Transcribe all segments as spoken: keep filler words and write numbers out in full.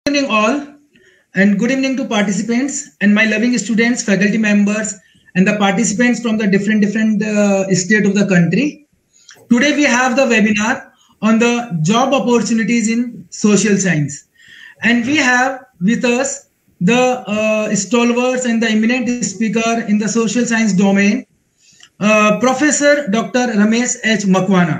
Evening all, and good evening to participants and my loving students, faculty members, and the participants from the different different uh, state of the country. Today we have the webinar on the job opportunities in social science, and we have with us the uh, stalwarts and the eminent speaker in the social science domain, uh, Professor Doctor Ramesh H. Makwana.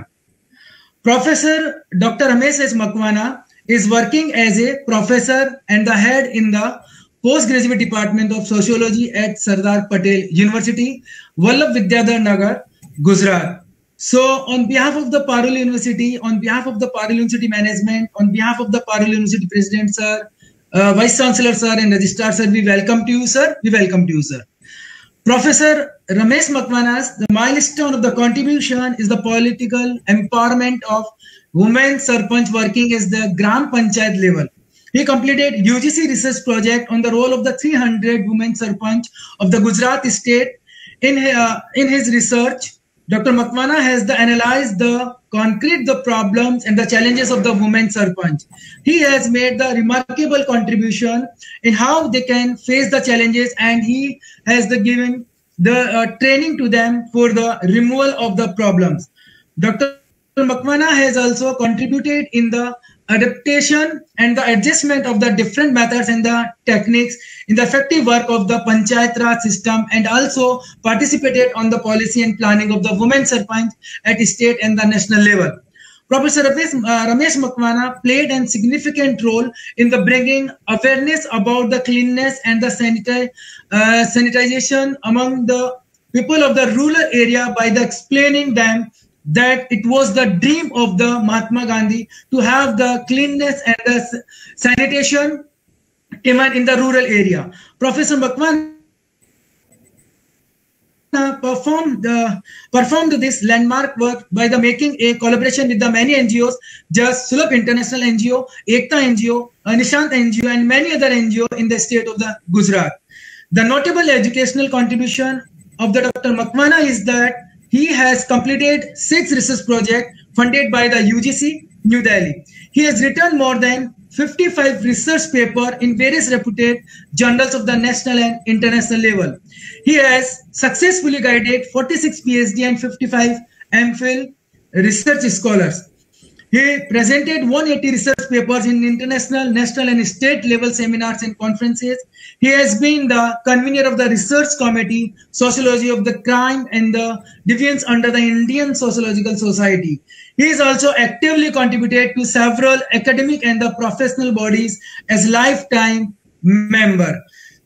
Professor Doctor Ramesh H. Makwana is working as a professor and the head in the postgraduate department of sociology at Sardar Patel University, Vallabh Vidyadhar Nagar, Gujarat. So on behalf of the Parul University, on behalf of the Parul University management, on behalf of the Parul University President sir, uh, Vice Chancellor sir and Registrar sir, we welcome to you sir, we welcome to you sir. Professor Ramesh Makwana's the milestone of the contribution is the political empowerment of women Sarpanch working as the Gram Panchayat level. He completed U G C research project on the role of the three hundred women Sarpanch of the Gujarat state. In, uh, in his research, Doctor Makwana has the analyzed the concrete the problems and the challenges of the women Sarpanch. He has made the remarkable contribution in how they can face the challenges, and he has the given the uh, training to them for the removal of the problems. Doctor Makwana has also contributed in the adaptation and the adjustment of the different methods and the techniques in the effective work of the Panchayat Raj system, and also participated on the policy and planning of the women Sarpanch at state and the national level. Professor Ramesh, uh, Ramesh Makwana played a significant role in the bringing awareness about the cleanliness and the sanita uh, sanitization among the people of the rural area by the explaining them that it was the dream of the Mahatma Gandhi to have the cleanness and the sanitation even in the rural area. Professor Makwana performed uh, performed this landmark work by the making a collaboration with the many N G Os, just Sulabh International N G O, Ekta N G O, uh, Nishant N G O, and many other N G O in the state of the Gujarat. The notable educational contribution of the Doctor Makwana is that he has completed six research projects funded by the U G C, New Delhi. He has written more than fifty-five research papers in various reputed journals of the national and international level. He has successfully guided forty-six PhD and fifty-five M Phil research scholars. He presented one hundred eighty research papers in international, national, and state level seminars and conferences. He has been the convener of the research committee, Sociology of the Crime and the Deviance under the Indian Sociological Society. He is also actively contributed to several academic and the professional bodies as lifetime member.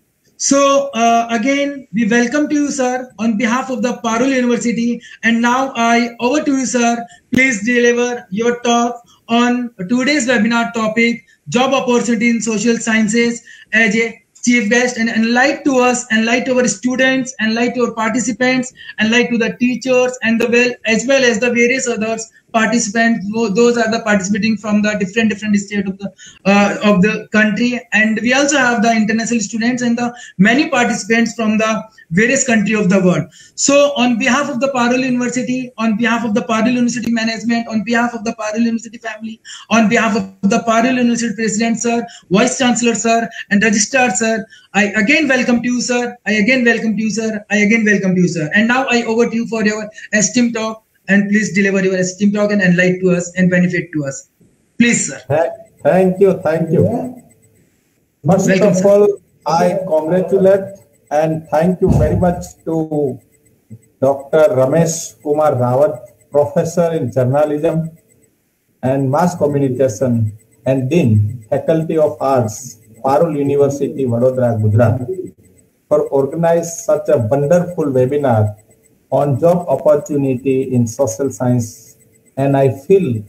So uh, again, we welcome to you, sir, on behalf of the Parul University. And now I over to you, sir. Please deliver your talk on today's webinar topic, job opportunity in social sciences, as a chief guest, and enlighten to us, enlighten to our students, enlighten to our participants, enlighten to the teachers, and the well as well as the various others participants. Those are the participating from the different different state of the uh, of the country, and we also have the international students and the many participants from the various country of the world. So on behalf of the Parul University, on behalf of the Parul University management, on behalf of the Parul University family, on behalf of the Parul University President sir, Vice Chancellor sir, and Registrar sir, I again welcome to you, sir. I again welcome to you, sir. I again welcome to you, sir. And now I over to you for your esteemed talk, and please deliver your esteemed talk and enlighten to us and benefit to us. Please, sir. Thank you, thank you. First Welcome, of sir. all, I congratulate and thank you very much to Doctor Ramesh Kumar Rawat, Professor in Journalism and Mass Communication and Dean, Faculty of Arts, Parul University, Vadodara, Gujarat, for organizing such a wonderful webinar on job opportunity in social science. And I feel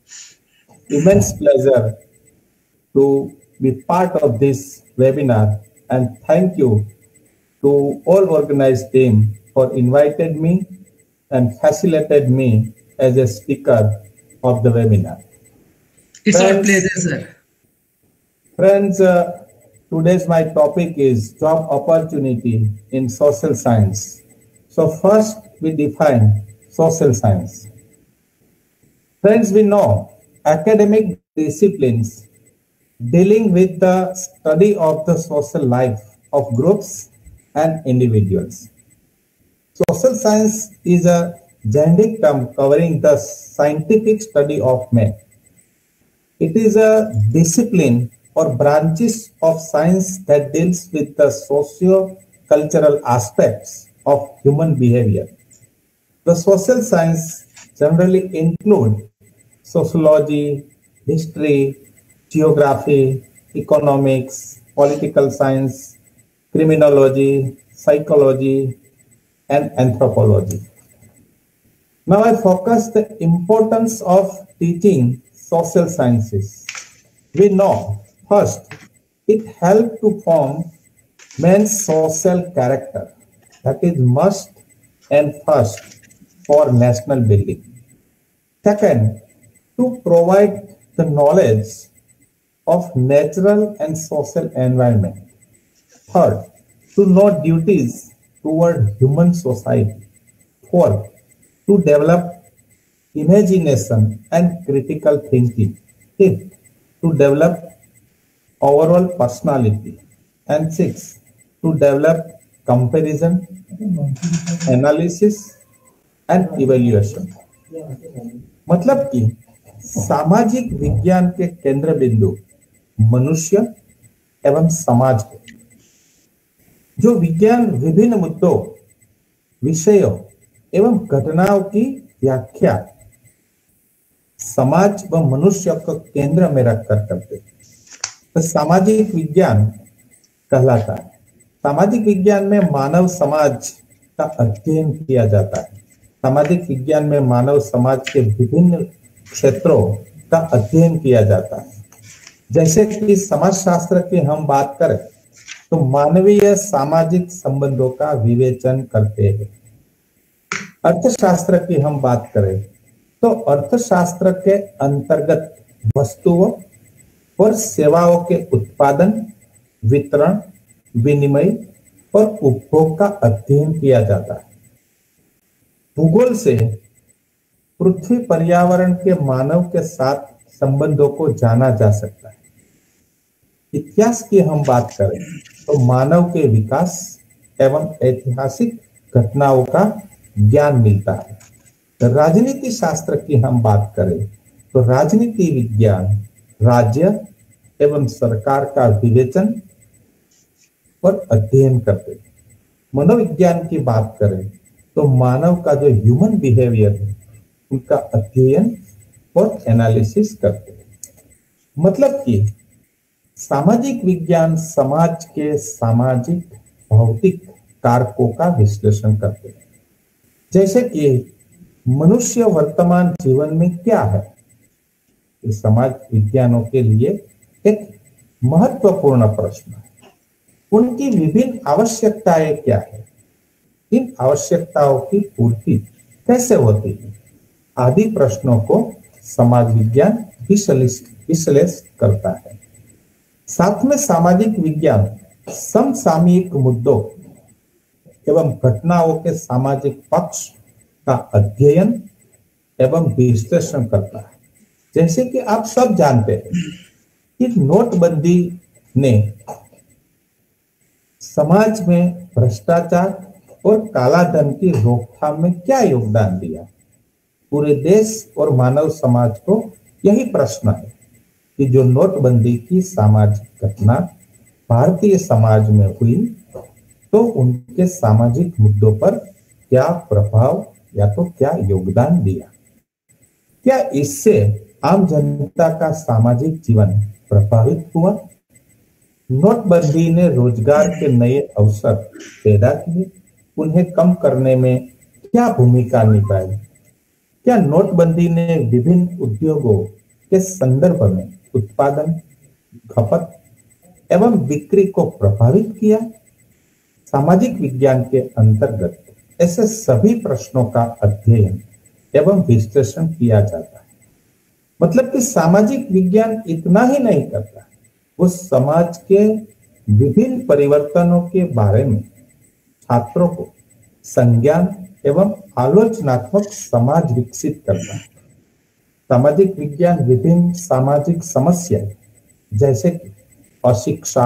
immense pleasure to be part of this webinar, and thank you to all organized team for invited me and facilitated me as a speaker of the webinar. It's Friends, our pleasure, sir. Friends, uh, today's my topic is job opportunity in social science. So first we define social science. Friends, we know academic disciplines dealing with the study of the social life of groups and individuals. Social science is a generic term covering the scientific study of man. It is a discipline or branches of science that deals with the socio-cultural aspects of human behavior. The social science generally include sociology, history, geography, economics, political science, criminology, psychology, and anthropology. Now I focus the importance of teaching social sciences. We know, first, it helps to form man's social character. That is must and first for national building. Second, to provide the knowledge of natural and social environment. Third, to know duties toward human society. Fourth, to develop imagination and critical thinking. Fifth, to develop overall personality. And sixth, to develop comparison, analysis and evaluation. मतलब कि सामाजिक विज्ञान के केंद्र बिंदु मनुष्य एवं समाज है, जो विज्ञान विभिन्न मुद्दों, विषयों एवं घटनाओं की व्याख्या समाज व मनुष्य को केंद्र में रखकर करते हैं, तो सामाजिक विज्ञान कहलाता है। सामाजिक विज्ञान में मानव समाज का अध्ययन किया जाता है। सामाजिक विज्ञान में मानव समाज के विभिन्न क्षेत्रों का अध्ययन किया जाता है। जैसे कि समाजशास्त्र की हम बात करें तो मानवीय सामाजिक संबंधों का विवेचन करते हैं। अर्थशास्त्र की हम बात करें तो अर्थशास्त्र के अंतर्गत वस्तुओं और सेवाओं के उत्पादन, वितरण, विनिमय और उपभोग का अध्ययन किया जाता है। भूगोल से पृथ्वी पर्यावरण के मानव के साथ संबंधों को जाना जा सकता है। इतिहास की हम बात करें तो मानव के विकास एवं ऐतिहासिक घटनाओं का ज्ञान मिलता है। राजनीति शास्त्र की हम बात करें तो राजनीति विज्ञान राज्य एवं सरकार का विवेचन और अध्ययन करते हैं। मनोविज्ञान की बात करें तो मानव का जो ह्यूमन बिहेवियर है उनका अध्ययन और एनालिसिस करते हैं। मतलब कि सामाजिक विज्ञान समाज के सामाजिक भौतिक कारकों का विश्लेषण करते हैं। जैसे कि मनुष्य वर्तमान जीवन में क्या है, ये समाज विज्ञानों के लिए एक महत्वपूर्ण प्रश्न है। उनकी विभिन्न आवश्यकताएं क्या है, इन आवश्यकताओं की पूर्ति कैसे होती है, आदि प्रश्नों को समाज विज्ञान विश्लेषण करता है। साथ में सामाजिक विज्ञान समसामयिक मुद्दों एवं घटनाओं के सामाजिक पक्ष का अध्ययन एवं विश्लेषण करता है। जैसे कि आप सब जानते हैं कि नोटबंदी ने समाज में भ्रष्टाचार और काला धन की रोकथाम में क्या योगदान दिया। पूरे देश और मानव समाज को यही प्रश्न है कि जो नोटबंदी की सामाजिक घटना भारतीय समाज में हुई तो उनके सामाजिक मुद्दों पर क्या प्रभाव या तो क्या योगदान दिया। क्या इससे आम जनता का सामाजिक जीवन प्रभावित हुआ। नोटबंदी ने रोजगार के नए अवसर पैदा किए, उन्हें कम करने में क्या भूमिका निभाई। क्या नोटबंदी ने विभिन्न उद्योगों के संदर्भ में उत्पादन, खपत एवं बिक्री को प्रभावित किया। सामाजिक विज्ञान के अंतर्गत ऐसे सभी प्रश्नों का अध्ययन एवं विश्लेषण किया जाता है। मतलब कि सामाजिक विज्ञान इतना ही नहीं करता, वो समाज के विभिन्न परिवर्तनों के बारे में छात्रों को संज्ञान एवं आलोचनात्मक समाज विकसित करता है। सामाजिक विज्ञान विभिन्न सामाजिक समस्याएं जैसे कि अशिक्षा,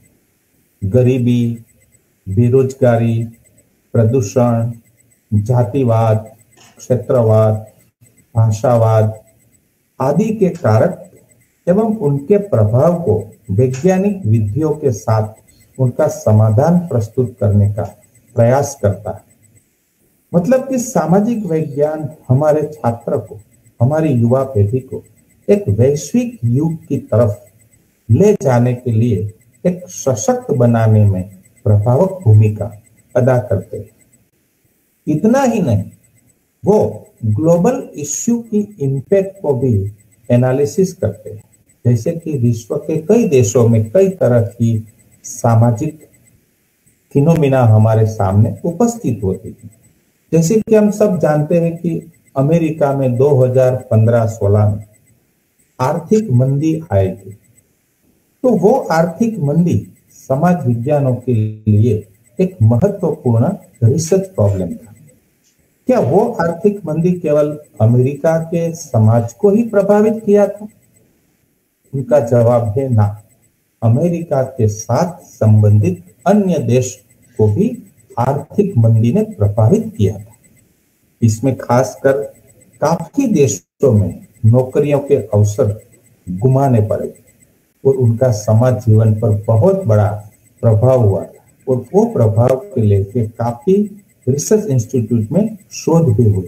गरीबी, बेरोजगारी, प्रदूषण, जातिवाद, क्षेत्रवाद, भाषावाद आदि के कारक एवं उनके प्रभाव को वैज्ञानिक विधियों के साथ उनका समाधान प्रस्तुत करने का प्रयास करता है। मतलब कि सामाजिक विज्ञान हमारे छात्र को, हमारी युवा पीढ़ी को एक वैश्विक युग की तरफ ले जाने के लिए एक सशक्त बनाने में प्रभावक भूमिका अदा करते हैं। इतना ही नहीं, वो ग्लोबल इश्यू की इम्पैक्ट को भी एनालिसिस करते हैं। जैसे कि विश्व के कई देशों में कई तरह की सामाजिक फिनोमिना हमारे सामने उपस्थित होती है। जैसे कि हम सब जानते हैं कि अमेरिका में दो हज़ार पंद्रह सोलह में आर्थिक मंदी आएगी, तो वो आर्थिक मंदी समाज विज्ञानों के लिए एक महत्वपूर्ण रिसर्च प्रॉब्लम था। क्या वो आर्थिक मंदी केवल अमेरिका के समाज को ही प्रभावित किया था? उनका जवाब है ना, अमेरिका के साथ संबंधित अन्य देश को भी आर्थिक मंदी ने प्रभावित किया था। इसमें खासकर काफी देशों में नौकरियों के अवसर गुमाने पड़े और उनका समाज जीवन पर बहुत बड़ा प्रभाव हुआ और वो प्रभाव के लेके काफी रिसर्च इंस्टीट्यूट में शोध भी हुई।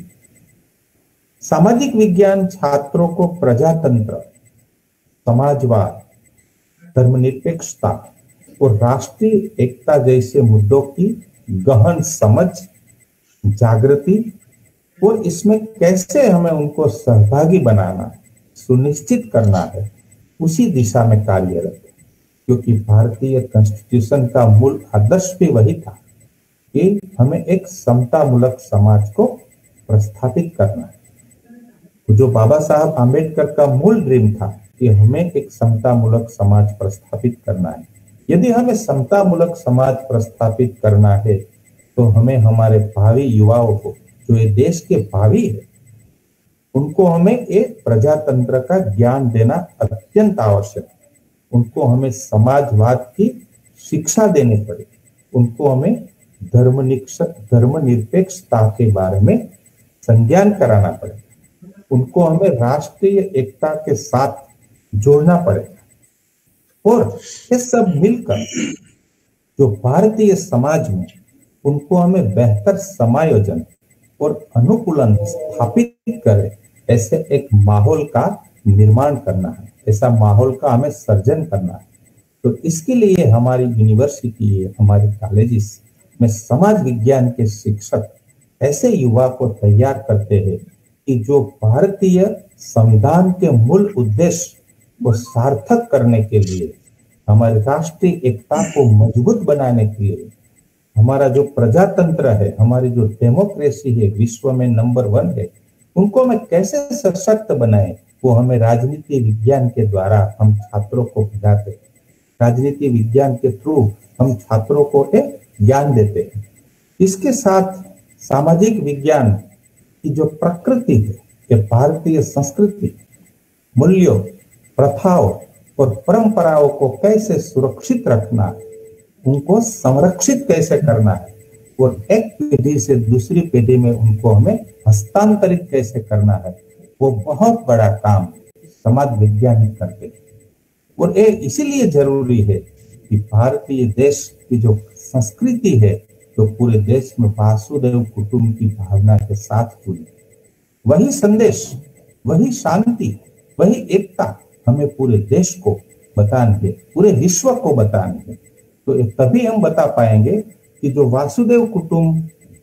सामाजिक विज्ञान छात्रों को प्रजातंत्र, समाजवाद, धर्मनिरपेक्षता और राष्ट्रीय एकता जैसे मुद्दों की गहन समझ, जागृति और इसमें कैसे हमें उनको सहभागी बनाना, सुनिश्चित करना है, उसी दिशा में कार्यरत है। क्योंकि भारतीय कॉन्स्टिट्यूशन का मूल आदर्श भी वही था कि हमें एक समतामूलक समाज को प्रस्थापित करना है। जो बाबा साहब आम्बेडकर का मूल ड्रीम था कि हमें एक समतामूलक समाज प्रस्थापित करना है। यदि हमें समतामूलक समाज प्रस्थापित करना है तो हमें हमारे भावी युवाओं को, जो ये देश के भावी है, उनको हमें एक प्रजातंत्र का ज्ञान देना अत्यंत आवश्यक है। उनको हमें समाजवाद की शिक्षा देनी पड़ेगी। उनको हमें धर्मनिरपेक्ष धर्मनिरपेक्षता के बारे में संज्ञान कराना पड़ेगा। उनको हमें राष्ट्रीय एकता के साथ जोड़ना पड़ेगा और ये सब मिलकर जो भारतीय समाज में उनको हमें बेहतर समायोजन और अनुकूलन स्थापित करे, ऐसे एक माहौल का निर्माण करना है, ऐसा माहौल का हमें सर्जन करना है। तो इसके लिए हमारी यूनिवर्सिटी, हमारी कॉलेजेस में समाज विज्ञान के शिक्षक ऐसे युवा को तैयार करते हैं कि जो भारतीय संविधान के मूल उद्देश्य को सार्थक करने के लिए, हमारी राष्ट्रीय एकता को मजबूत बनाने के लिए, हमारा जो प्रजातंत्र है, हमारी जो डेमोक्रेसी है, विश्व में नंबर वन है, उनको हमें कैसे सशक्त बनाए, वो हमें राजनीति विज्ञान के द्वारा हम छात्रों को पढ़ाते हैं। राजनीति विज्ञान के थ्रू हम छात्रों को एक ज्ञान देते हैं। इसके साथ सामाजिक विज्ञान की जो प्रकृति है, ये भारतीय संस्कृति, मूल्यों, प्रथाओं और परंपराओं को कैसे सुरक्षित रखना है, उनको संरक्षित कैसे करना है और एक पीढ़ी से दूसरी पीढ़ी में उनको हमें हस्तांतरित कैसे करना है, वो बहुत बड़ा काम समाज विज्ञानी करते हैं। और ये इसीलिए जरूरी है कि भारतीय देश की जो संस्कृति है, जो पूरे देश में वासुदेव कुटुंब की भावना के साथ जुड़ी, वही संदेश, वही शांति, वही एकता हमें पूरे देश को बतानी है, पूरे विश्व को बतानी है। तो तभी हम बता पाएंगे कि जो वासुदेव कुटुंब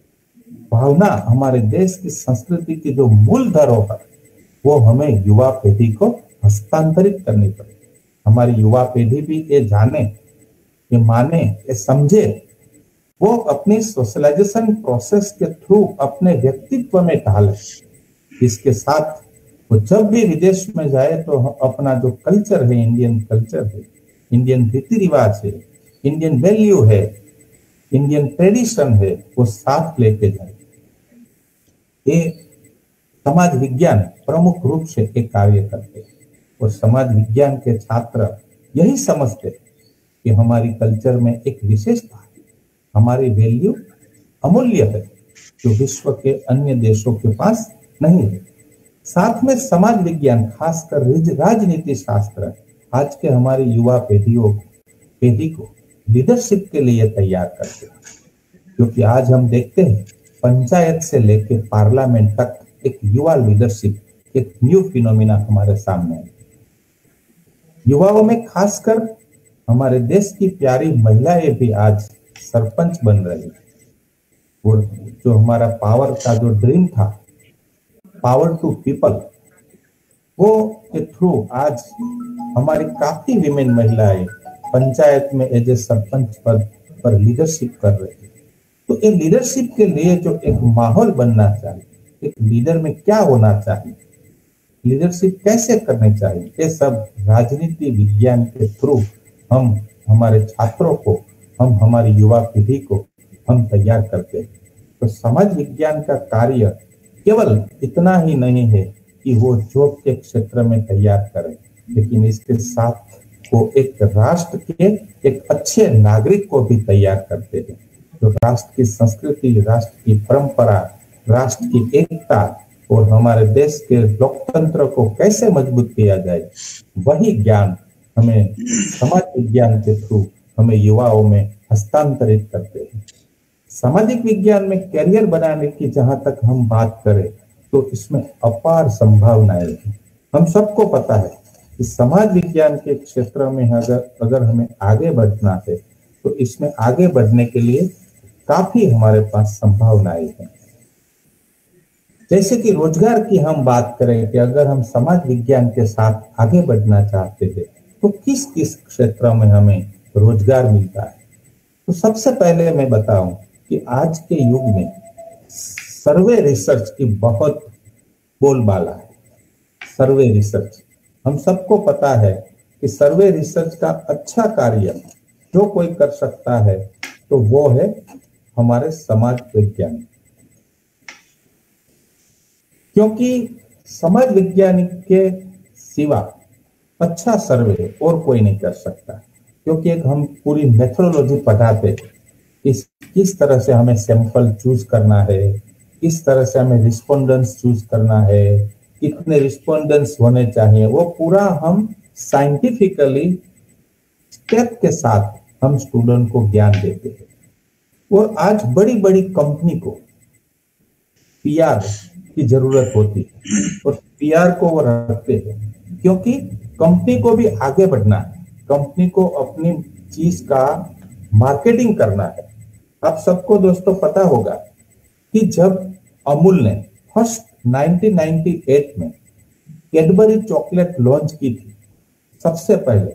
भावना हमारे देश की संस्कृति की जो मूल धरोहर, वो हमें युवा पीढ़ी को हस्तांतरित करनी पड़ेगी। हमारी युवा पीढ़ी भी ये जाने, ये माने, ये समझे, वो अपनी सोशलाइजेशन प्रोसेस के थ्रू अपने व्यक्तित्व में ढाले। इसके साथ वो जब भी विदेश में जाए तो अपना जो कल्चर है, इंडियन कल्चर है, इंडियन रीति रिवाज है, इंडियन वैल्यू है, इंडियन ट्रेडिशन है, वो साथ लेके जाए। ये समाज विज्ञान प्रमुख रूप से एक कार्य करते हैं और समाज विज्ञान के छात्र यही समझते कि हमारी कल्चर में एक विशेषता है, हमारी वैल्यू अमूल्य है जो विश्व के अन्य देशों के पास नहीं है। साथ में समाज विज्ञान, खासकर राजनीति शास्त्र आज के हमारी युवा पीढ़ियों पीढ़ी को लीडरशिप के लिए तैयार करते हैं, क्योंकि आज हम देखते हैं पंचायत से लेकर पार्लियामेंट तक एक युवा लीडरशिप एक न्यू फिनोमिना हमारे सामने है। युवाओं में खासकर हमारे देश की प्यारी महिलाएं भी आज सरपंच बन रही है, और जो हमारा पावर का जो ड्रीम था, पावर टू पीपल, वो के थ्रू आज हमारी काफी विमेन महिलाएं पंचायत में एज ए सरपंच पद पर लीडरशिप कर रही है। तो ये लीडरशिप के लिए जो एक माहौल बनना चाहिए, एक लीडर में क्या होना चाहिए, लीडरशिप कैसे करनी चाहिए, ये सब राजनीति विज्ञान के थ्रू हम हमारे छात्रों को, हम हमारी युवा पीढ़ी को हम तैयार करते हैं। तो समाज विज्ञान का कार्य केवल इतना ही नहीं है कि वो जॉब के क्षेत्र में तैयार करें, लेकिन इसके साथ वो एक राष्ट्र के एक अच्छे नागरिक को भी तैयार करते हैं, जो राष्ट्र की संस्कृति, राष्ट्र की परंपरा, राष्ट्र की एकता और हमारे देश के लोकतंत्र को कैसे मजबूत किया जाए, वही ज्ञान हमें समाज विज्ञान के थ्रू हमें युवाओं में हस्तांतरित करते हैं। सामाजिक विज्ञान में करियर बनाने की जहां तक हम बात करें तो इसमें अपार संभावनाएं हैं। हम सबको पता है कि समाज विज्ञान के क्षेत्र में अगर अगर हमें आगे बढ़ना है तो इसमें आगे बढ़ने के लिए काफी हमारे पास संभावनाएं हैं। जैसे कि रोजगार की हम बात करें कि अगर हम समाज विज्ञान के साथ आगे बढ़ना चाहते हैं तो किस किस क्षेत्र में हमें रोजगार मिलता है। तो सबसे पहले मैं बताऊं कि आज के युग में सर्वे रिसर्च की बहुत बोलबाला है। सर्वे रिसर्च, हम सबको पता है कि सर्वे रिसर्च का अच्छा कार्य जो कोई कर सकता है तो वो है हमारे समाज वैज्ञानिक, क्योंकि समाज वैज्ञानिक के सिवा अच्छा सर्वे और कोई नहीं कर सकता। क्योंकि एक हम पूरी मेथोडोलॉजी पढ़ाते किस किस तरह से हमें सैंपल चूज करना है, किस तरह से हमें रिस्पोंडेंट्स चूज करना है, कितने रिस्पोंडेंट्स होने चाहिए, वो पूरा हम साइंटिफिकली स्टेप के साथ हम स्टूडेंट को ज्ञान देते हैं। और आज बड़ी बड़ी कंपनी को पीआर की जरूरत होती है और पीआर को वो रखते हैं, क्योंकि कंपनी को भी आगे बढ़ना है, कंपनी को अपनी चीज का मार्केटिंग करना है। आप सबको दोस्तों पता होगा कि जब अमूल ने फर्स्ट नाइनटीन नाइंटी एट में कैडबरी चॉकलेट लॉन्च की थी सबसे पहले,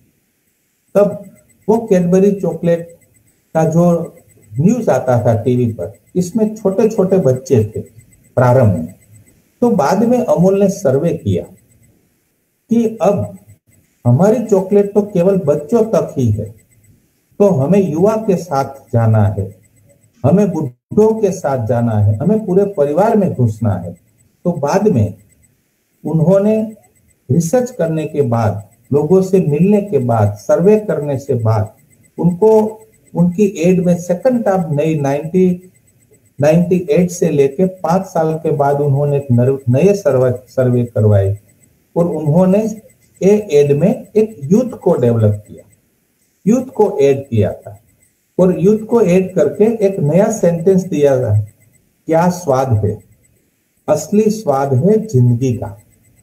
तब वो कैडबरी चॉकलेट का जो न्यूज आता था टीवी पर, इसमें छोटे छोटे बच्चे थे प्रारंभ में। तो बाद में अमूल ने सर्वे किया कि अब हमारी चॉकलेट तो केवल बच्चों तक ही है, तो हमें युवा के साथ जाना है, हमें बुढ़ों के साथ जाना है, हमें पूरे परिवार में घुसना है। तो बाद में उन्होंने रिसर्च करने के बाद, लोगों से मिलने के बाद, सर्वे करने से बाद उनको उनकी एड में सेकंड टर्म नई नाइनटी नाइंटी एट से लेके पांच साल के बाद उन्होंने एक नए सर्वे सर्वे करवाए और उन्होंने ए एड में एक यूथ को डेवलप किया, यूथ को ऐड किया था और यूथ को ऐड करके एक नया सेंटेंस दिया था, क्या स्वाद है, असली स्वाद है जिंदगी का।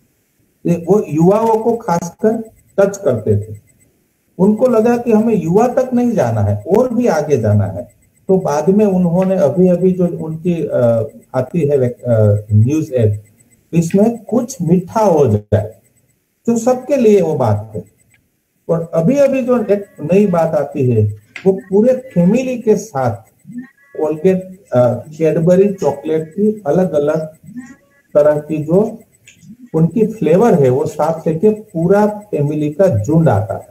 वो युवाओं को खासकर टच करते थे। उनको लगा कि हमें युवा तक नहीं जाना है और भी आगे जाना है। तो बाद में उन्होंने अभी अभी जो उनकी आ, आती है न्यूज एड, इसमें कुछ मीठा हो जाए, जो सबके लिए वो बात है। और अभी अभी जो एक नई बात आती है वो पूरे फैमिली के साथ कोलगेट कैडबरी चॉकलेट की अलग अलग तरह की जो उनकी फ्लेवर है वो साथ लेके पूरा फैमिली का झुंड आता है।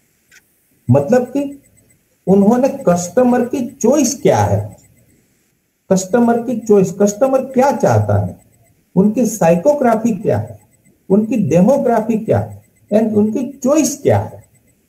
मतलब कि उन्होंने कस्टमर की चॉइस क्या है, कस्टमर की चॉइस, कस्टमर क्या चाहता है, उनकी साइकोग्राफी क्या है, उनकी डेमोग्राफी क्या है एंड उनकी चॉइस क्या है,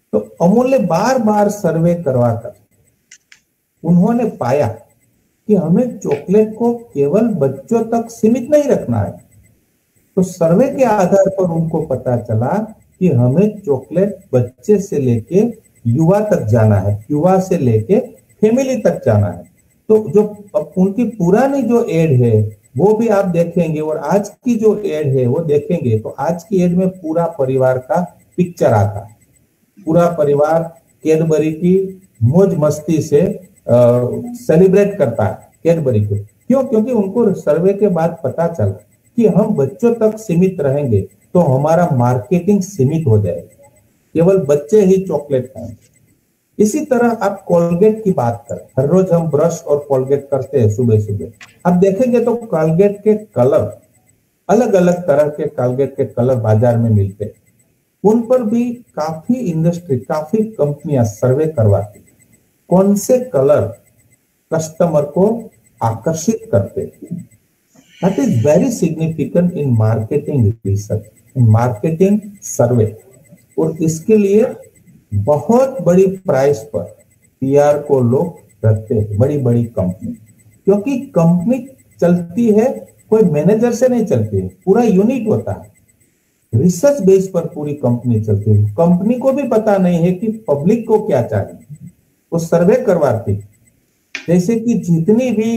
तो अमूल ने बार बार सर्वे करवाकर उन्होंने पाया कि हमें चॉकलेट को केवल बच्चों तक सीमित नहीं रखना है। तो सर्वे के आधार पर उनको पता चला कि हमें चॉकलेट बच्चे से लेके युवा तक जाना है, युवा से लेके फैमिली तक जाना है। तो जो उनकी पुरानी जो एड है वो भी आप देखेंगे और आज की जो एड है वो देखेंगे तो आज की एड में पूरा परिवार का पिक्चर आता है। पूरा परिवार कैडबरी की मौज मस्ती से सेलिब्रेट करता है कैडबरी को। क्यों? क्योंकि उनको सर्वे के बाद पता चला कि हम बच्चों तक सीमित रहेंगे तो हमारा मार्केटिंग सीमित हो जाएगी, केवल बच्चे ही चॉकलेट खाएंगे। इसी तरह आप कोलगेट की बात करें, हर रोज हम ब्रश और कोलगेट करते हैं सुबह सुबह, आप देखेंगे तो कोलगेट के कलर, अलग अलग तरह के कोलगेट के कलर बाजार में मिलते हैं। उन पर भी काफी इंडस्ट्री, काफी कंपनियां सर्वे करवाती कौन से कलर कस्टमर को आकर्षित करते हैं। That is very significant in marketing research, in marketing survey. और इसके लिए बहुत बड़ी प्राइस पर पीआर को लोग रखते हैं, बड़ी बड़ी कंपनी, क्योंकि कंपनी चलती है कोई मैनेजर से नहीं चलती है, पूरा यूनिट होता है, रिसर्च बेस पर पूरी कंपनी चलती है। कंपनी को भी पता नहीं है कि पब्लिक को क्या चाहिए, वो सर्वे करवाती। जैसे कि जितनी भी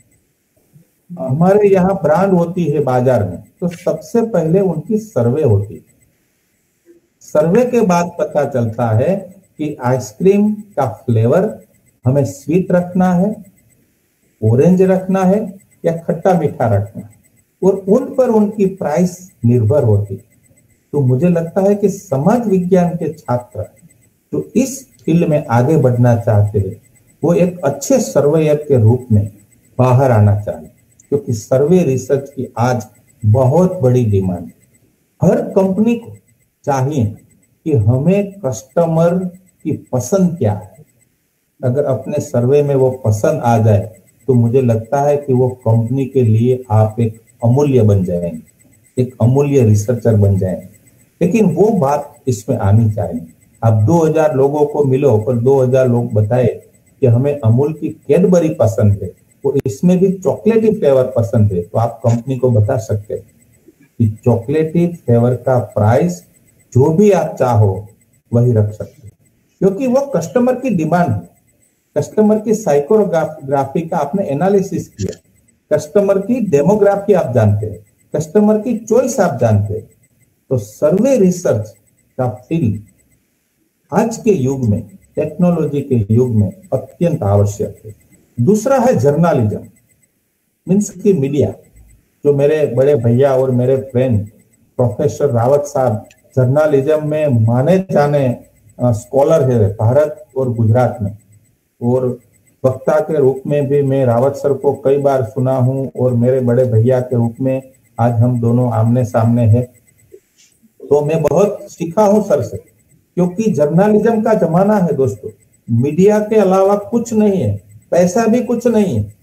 हमारे यहाँ ब्रांड होती है बाजार में, तो सबसे पहले उनकी सर्वे होती है। सर्वे के बाद पता चलता है कि आइसक्रीम का फ्लेवर हमें स्वीट रखना है, ऑरेंज रखना है या खट्टा मीठा रखना है, और उन पर उनकी प्राइस निर्भर होती है। तो मुझे लगता है कि समाज विज्ञान के छात्र जो इस फील्ड में आगे बढ़ना चाहते हैं वो एक अच्छे सर्वेयर के रूप में बाहर आना चाहिए, क्योंकि सर्वे रिसर्च की आज बहुत बड़ी डिमांड है। हर कंपनी को चाहिए कि हमें कस्टमर की पसंद क्या है, अगर अपने सर्वे में वो पसंद आ जाए तो मुझे लगता है कि वो कंपनी के लिए आप एक अमूल्य बन जाएंगे, एक अमूल्य रिसर्चर बन जाएंगे। लेकिन वो बात इसमें आनी चाहिए। आप दो हज़ार लोगों को मिलो और दो हज़ार लोग बताए कि हमें अमूल की कैडबरी पसंद है और इसमें भी चॉकलेटी फ्लेवर पसंद है, तो आप कंपनी को बता सकते हैं कि चॉकलेटी फ्लेवर का प्राइस जो भी आप चाहो वही रख सकते हैं, क्योंकि वो कस्टमर की डिमांड है। कस्टमर की साइकोग्राफी का आपने एनालिसिस किया, कस्टमर की डेमोग्राफी आप जानते हैं, कस्टमर की चॉइस आप जानते हैं। तो सर्वे रिसर्च का फील्ड आज के युग में, टेक्नोलॉजी के युग में अत्यंत आवश्यक है। दूसरा है जर्नलिज्म, मीन्स की मीडिया। जो मेरे बड़े भैया और मेरे फ्रेंड प्रोफेसर रावत साहब जर्नलिज्म में माने जाने स्कॉलर है भारत और गुजरात में, और वक्ता के रूप में भी मैं रावत सर को कई बार सुना हूं और मेरे बड़े भैया के रूप में आज हम दोनों आमने सामने हैं। तो मैं बहुत सीखा हूं सर से, क्योंकि जर्नलिज्म का जमाना है दोस्तों। मीडिया के अलावा कुछ नहीं है, पैसा भी कुछ नहीं है।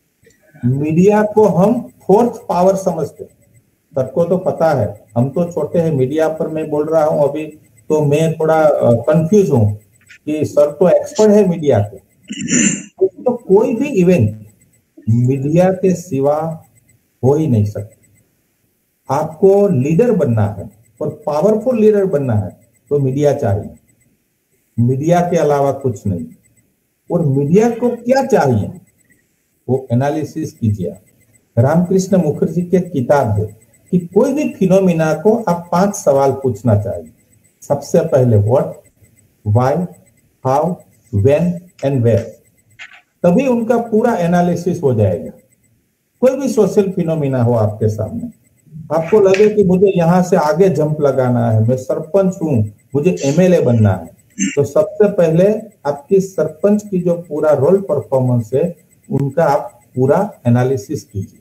मीडिया को हम फोर्थ पावर समझते हैं, सबको तो पता है, हम तो छोटे हैं। मीडिया पर मैं बोल रहा हूं अभी, तो मैं थोड़ा कंफ्यूज हूं कि सर तो एक्सपर्ट है मीडिया के। तो कोई भी इवेंट मीडिया के सिवा हो ही नहीं सकता। आपको लीडर बनना है और पावरफुल लीडर बनना है तो मीडिया चाहिए, मीडिया के अलावा कुछ नहीं। और मीडिया को क्या चाहिए वो एनालिसिस कीजिए। रामकृष्ण मुखर्जी के किताब है कि कोई भी फिनोमिना को आप पांच सवाल पूछना चाहिए। सबसे पहले what, why, how, when and where, तभी उनका पूरा एनालिसिस हो जाएगा। कोई भी सोशल फिनोमिना हो आपके सामने, आपको लगे कि मुझे यहाँ से आगे जंप लगाना है, मैं सरपंच हूं, मुझे एमएलए बनना है, तो सबसे पहले आपकी सरपंच की जो पूरा रोल परफॉर्मेंस है उनका आप पूरा एनालिसिस कीजिए।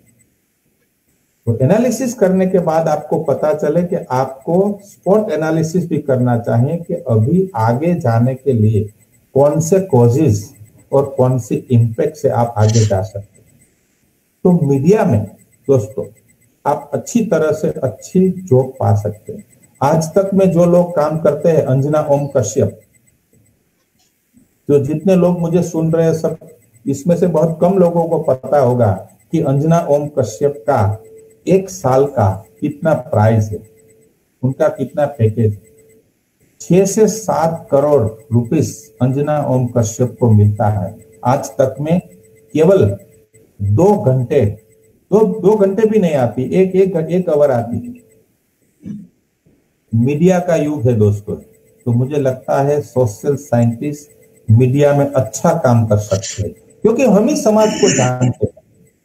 तो एनालिसिस करने के बाद आपको पता चले कि आपको स्पॉट एनालिसिस भी करना चाहिए कि अभी आगे जाने के लिए कौन से कॉजेज और कौन सी इम्पैक्ट से आप आगे जा सकते हैं। तो मीडिया में दोस्तों आप अच्छी तरह से अच्छी जॉब पा सकते हैं। आज तक में जो लोग काम करते हैं, अंजना ओम कश्यप, जो जितने लोग मुझे सुन रहे हैं सब, इसमें से बहुत कम लोगों को पता होगा कि अंजना ओम कश्यप का एक साल का कितना प्राइस है, उनका कितना पैकेज है। छह से सात करोड़ रुपीस अंजना ओम कश्यप को मिलता है आज तक में। केवल दो घंटे दो दो घंटे भी नहीं आती, एक एक एक आवर आती है। मीडिया का युग है दोस्तों, तो मुझे लगता है सोशल साइंटिस्ट मीडिया में अच्छा काम कर सकते हैं, क्योंकि हम ही समाज को जानते हैं,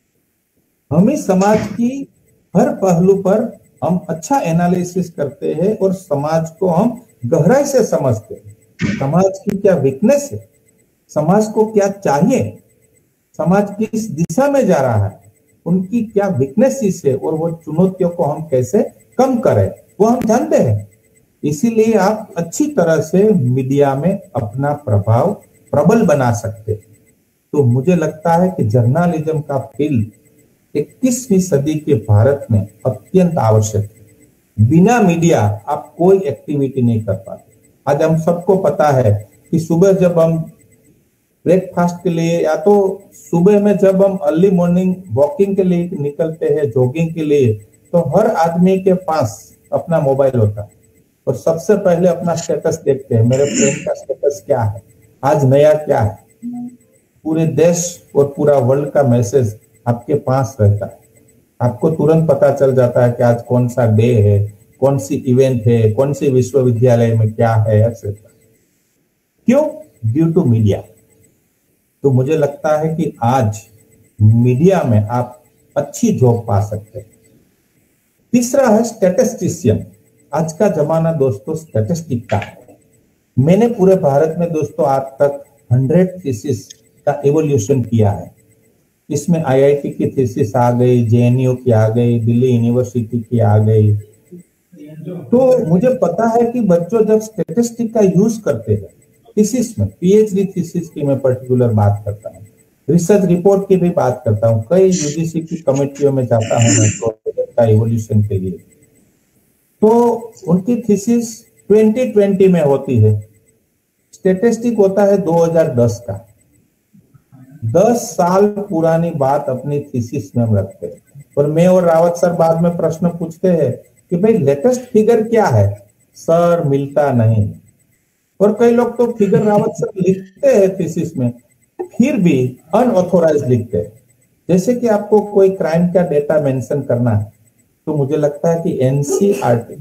हम ही समाज की हर पहलू पर हम अच्छा एनालिसिस करते हैं और समाज को हम गहराई से समझते हैं। समाज की क्या वीकनेस है, समाज को क्या चाहिए, समाज किस दिशा में जा रहा है, उनकी क्या वीकनेसेस है और वो चुनौतियों को हम कैसे कम करें, वो हम जानते हैं। इसीलिए आप अच्छी तरह से मीडिया में अपना प्रभाव प्रबल बना सकते हैं। तो मुझे लगता है कि जर्नलिज्म का फील्ड इक्कीसवीं सदी के भारत में अत्यंत आवश्यक है। बिना मीडिया आप कोई एक्टिविटी नहीं कर पाते। आज हम सबको पता है कि सुबह जब हम ब्रेकफास्ट के लिए या तो सुबह में जब हम अर्ली मॉर्निंग वॉकिंग के लिए निकलते हैं, जॉगिंग के लिए, तो हर आदमी के पास अपना मोबाइल होता है और सबसे पहले अपना स्टेटस देखते हैं, मेरे फ्रेंड का स्टेटस क्या है, आज नया क्या है। पूरे देश और पूरा वर्ल्ड का मैसेज आपके पास रहता है, आपको तुरंत पता चल जाता है कि आज कौन सा डे है, कौन सी इवेंट है, कौन सी विश्वविद्यालय में क्या है, एक्सेट्रा। क्यों? Due to media. तो मुझे लगता है कि आज मीडिया में आप अच्छी जॉब पा सकते हैं। तीसरा है स्टैटिस्टिशियन। आज का जमाना दोस्तों स्टैटिस्टिक का है। मैंने पूरे भारत में दोस्तों आज तक हंड्रेड थीसिस का एवोल्यूशन किया है। इसमें आईआईटी की थीसिस आ गई, जेएनयू की आ गई, दिल्ली यूनिवर्सिटी की आ गई। तो मुझे पता है कि बच्चों जब स्टैटिस्टिक का यूज करते हैं थीसिस में, पीएचडी थीसिस की मैं पर्टिकुलर बात करता हूँ, रिसर्च रिपोर्ट की भी बात करता हूँ, कई यूजीसी की कमेटियों में जाता हूँ मैं प्रोजेक्ट का इवोल्यूशन के लिए, तो उनकी थीसिस ट्वेंटी ट्वेंटी में होती है। स्टैटिस्टिक होता है दो हज़ार दस का। दस साल पुरानी बात अपनी थीसिस में हम रखते हैं और मैं और रावत सर बाद में प्रश्न पूछते हैं कि भाई लेटेस्ट फिगर क्या है, सर मिलता नहीं। और कई लोग तो फिगर रावत सर लिखते हैं थीसिस में, फिर भी अनऑथोराइज्ड लिखते हैं। जैसे कि आपको कोई क्राइम का डेटा मेंशन करना है तो मुझे लगता है कि NCRT,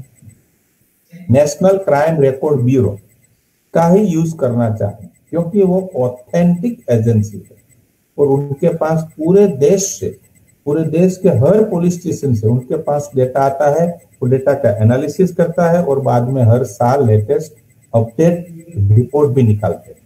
national crime record bureau का ही यूज करना चाहिए, क्योंकि वो ऑथेंटिक एजेंसी है और उनके पास पूरे देश से, पूरे देश के हर पुलिस स्टेशन से उनके पास डेटा आता है। वो डेटा का एनालिसिस करता है और बाद में हर साल लेटेस्ट अपडेट रिपोर्ट भी निकालते हैं।